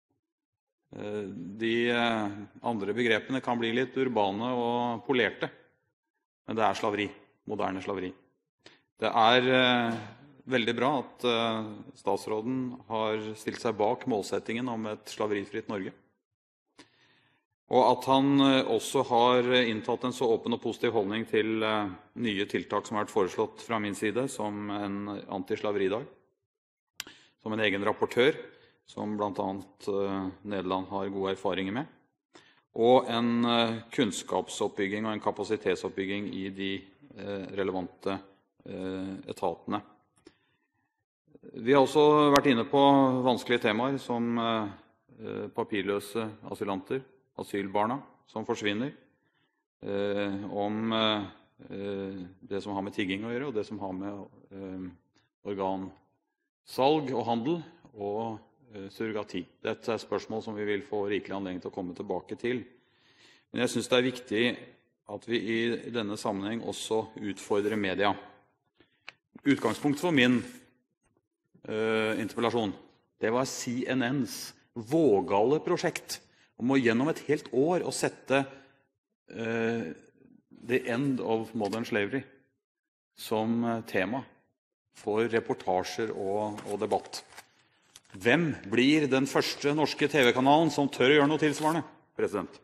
De andre begrepene kan bli litt urbane og polerte, men det er slaveri, moderne slaveri. Det er veldig bra at statsråden har stilt seg bak målsettingen om et slaverifritt Norge. Og at han også har inntatt en så åpen og positiv holdning til nye tiltak som har vært foreslått fra min side, som en antislaveridag, som en egen rapportør, som blant annet Nederland har gode erfaringer med, og en kunnskapsoppbygging og en kapasitetsoppbygging I de relevante etatene. Vi har også vært inne på vanskelige temaer som papirløse asylanter, asylbarna som forsvinner, eh, om eh, det som har med tigging å gjøre, og det som har med eh, organsalg og handel og eh, surrogati. Dette er spørsmål som vi vil få rikelig anledning til å komme tilbake til. Men jeg synes det er viktig at vi I denne sammenheng også utfordrer media. Utgangspunkt for min eh, interpellasjon, det var C N N's vågale prosjekt om å gjennom et helt år å sette uh, the end of modern slavery som tema for reportasjer og, og debatt. Hvem blir den første norske TV-kanalen som tør å gjøre noe tilsvarende, president?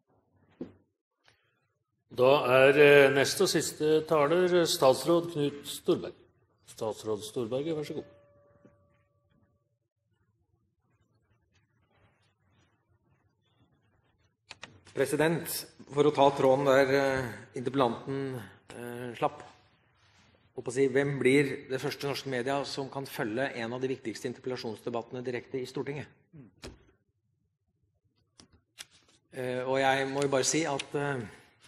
Da er neste og siste taler statsråd Knut Storberget. Statsråd Storberget, vær så god. President, for å ta tråden der eh, interpellanten eh, slapp, og på å si, hvem blir det første norske media som kan følge en av de viktigste interpellasjonsdebattene direkte i Stortinget? Eh, og jeg må jo bare si at eh,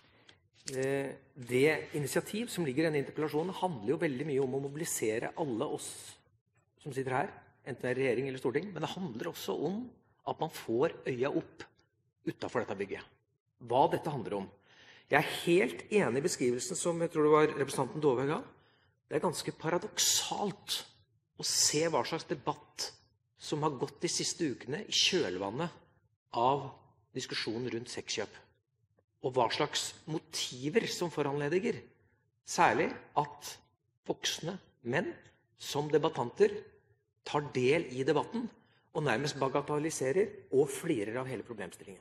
det initiativ som ligger i denne interpellasjonen handler jo veldig mye om å mobilisere alle oss som sitter her, enten det er regjering eller storting, men det handler også om at man får øya opp utenfor dette bygget. Hva dette handler om. Jeg er helt enig i beskrivelsen som jeg tror det var representanten Dåvøy ga. Det er ganske paradoksalt å se hva slags debatt som har gått de siste ukene i kjølvannet av diskusjonen rundt sexkjøp. Og hva slags motiver som foranlediger. Særlig at voksne menn som debattanter tar del i debatten og nærmest bagatelliserer og flirer av hele problemstillingen.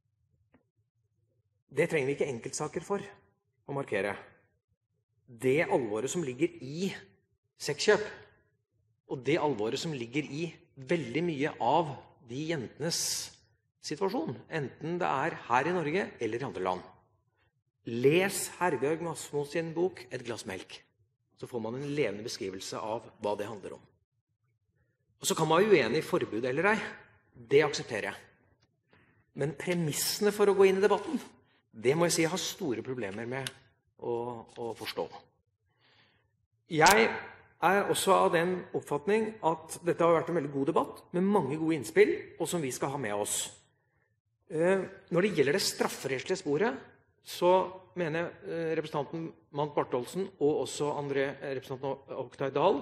Det trenger vi ikke enkeltsaker for å markere. Det alvoret som ligger i sexkjøp, og det alvoret som ligger i veldig mye av de jentenes situasjon, enten det er her i Norge eller i andre land. Les Herbjørg Wassmo sin bok «Et glass melk», så får man en levende beskrivelse av hva det handler om. Og så kan man være uenig i forbud eller ei. Det aksepterer jeg. Men premissene for å gå inn i debatten, det må jeg si jeg har store problemer med å, å forstå. Jeg er også av den oppfatning at dette har vært en veldig god debatt, med mange gode innspill, og som vi skal ha med oss. Når det gjelder det strafferettslige sporet, så mener jeg representanten Mandt Bartholsen og også andre representanten Oktay Dahl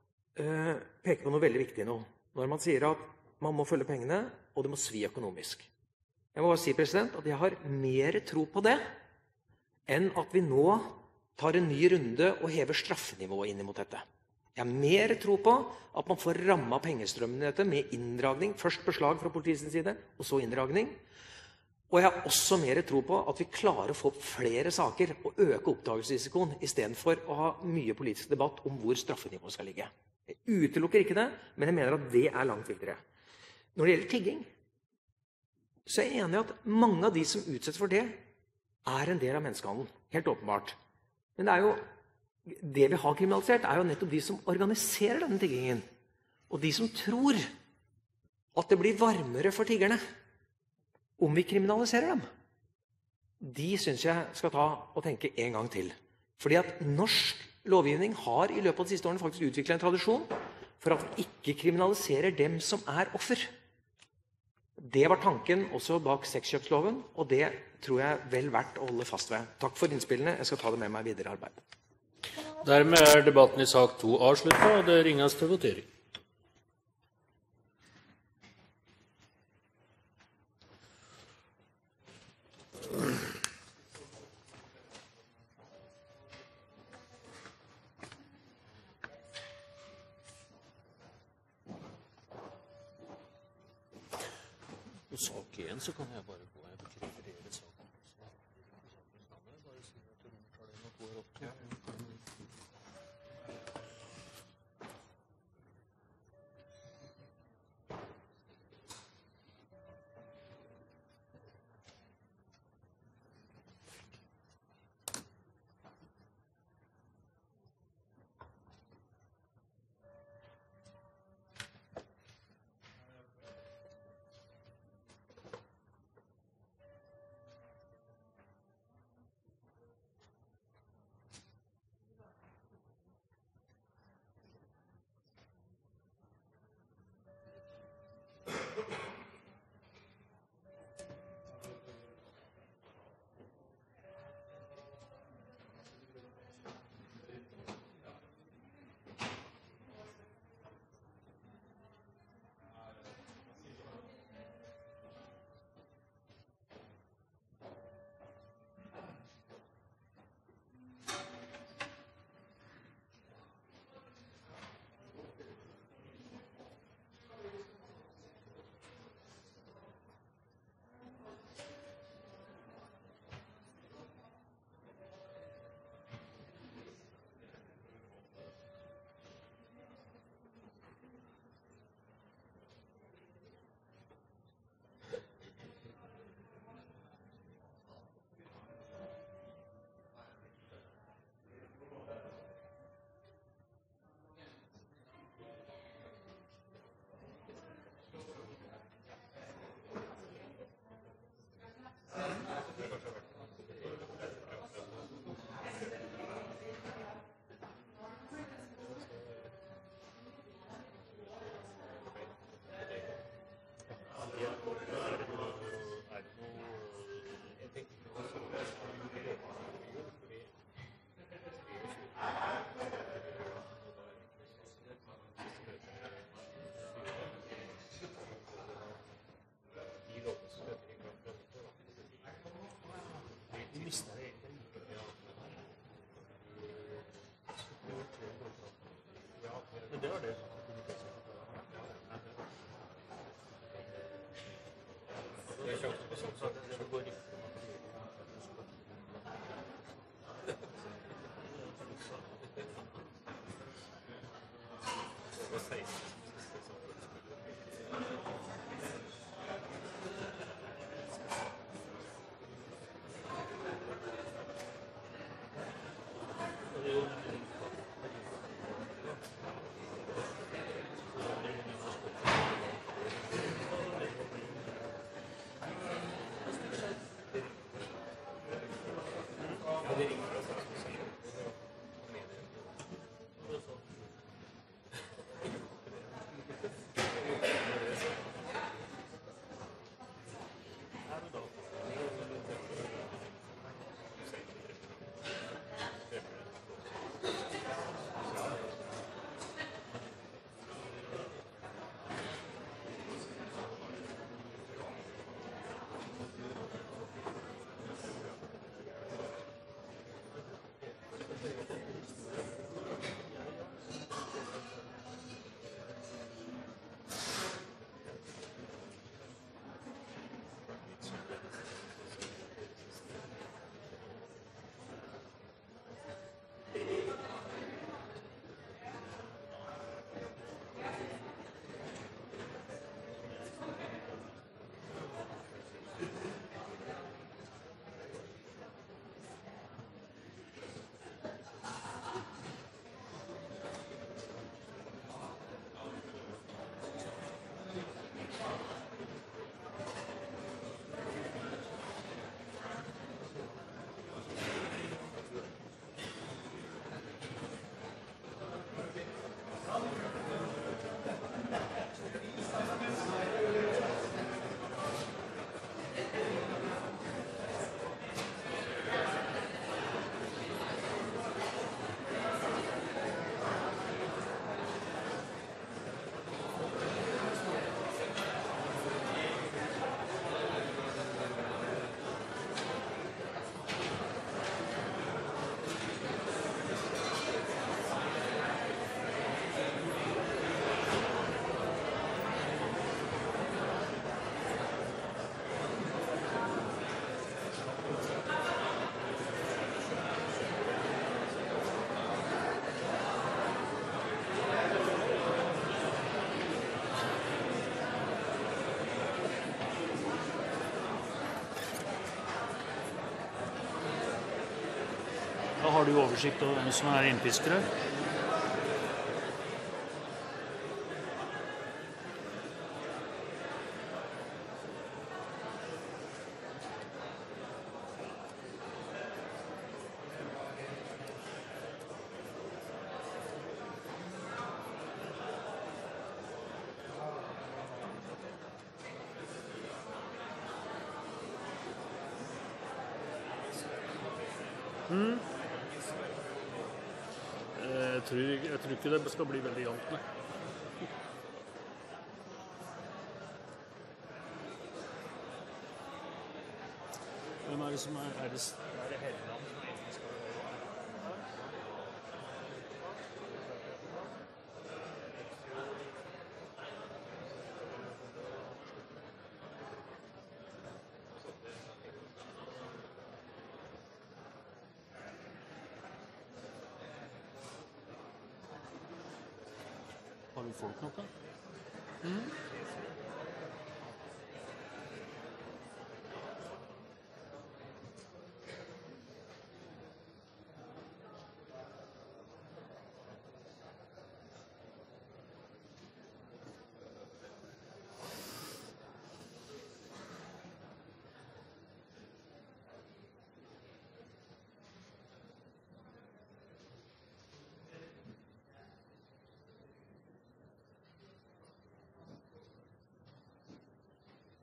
peker på noe veldig viktig nå. Når man sier at man må følge pengene, og det må svi økonomisk. Jeg må bare si president, at jeg har mer tro på det enn at vi nå tar en ny runde og hever straffenivået inn mot dette. Jeg har mer tro på at man får rammet pengestrømmen i dette med inndragning. Først beslag fra politiets side, og så inndragning. Og jeg har også mer tro på at vi klarer å få opp flere saker og øke oppdagelsesrisikoen, i stedet for å ha mye politisk debatt om hvor straffenivået skal ligge. Jeg utelukker ikke det, men jeg mener at det er langt viktigere. Når det gjelder tigging, så er jeg enig i at mange av de som utsettes for det, er en del av menneskehandel. Helt åpenbart. Men det er jo, det vi har kriminalisert, er jo nettopp de som organiserer denne tiggingen. Og de som tror at det blir varmere for tiggerne om vi kriminaliserer dem. De synes jeg skal ta og tenke en gang til. Fordi at norsk lovgivning har i løpet av de siste årene faktisk utviklet en tradisjon for at vi ikke kriminaliserer dem som er offer. Det var tanken også bak sexkjøpsloven, og det tror jeg er vel verdt å holde fast ved. Takk for innspillene. Jeg skal ta det med meg videre i arbeidet. Dermed er debatten i sak to avsluttet, og det ringes til votering. På sak én så kan jeg bare gå og referere saken. Bare si at romtallet nå går opp til. visste jeg egentlig ikke. Men det var det. Det er kjøpt på sånn, så det går riktig. Har du oversikt over hvem som er innpiskere? Mm. Jeg tror, jeg tror ikke det skal bli veldig jevnt, nei. Hvem er det som er, er det, er det Helland som egentlig skal Har du folk nok da? Mm.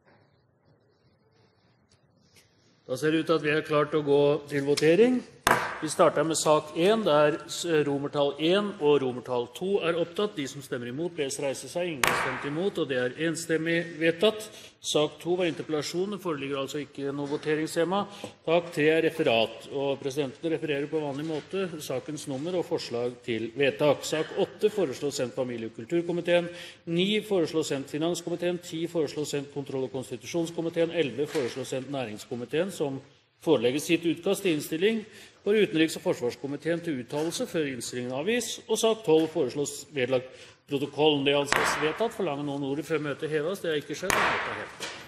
Da ser det ut til at vi er klart til å gå til votering. Vi starter med sak én, der romertall én og romertall to er opptatt. De som stemmer imot, bes reise seg. Ingen stemt imot, og det er enstemmig vedtatt. Sak to var interpellasjon. Det foreligger altså ikke noe voteringstema. Sak tre er referat, og presidenten refererer på vanlig måte sakens nummer og forslag til vedtak. Sak åtte foreslås sendt familie- og kulturkomiteen. ni foreslås sendt finanskomiteen. ti foreslås sendt kontroll- og konstitusjonskomiteen. elleve foreslås sendt næringskomiteen, som forelegger sitt utkast til innstilling for utenriks- og forsvarskomiteen til uttalelse før innstillingen avgis, og sak tolv foreslås vedlagt protokollen. Det er altså vedtatt. Forlanger noen ordet før møtet heves? Det er ikke skjedd. Møtet er hevet.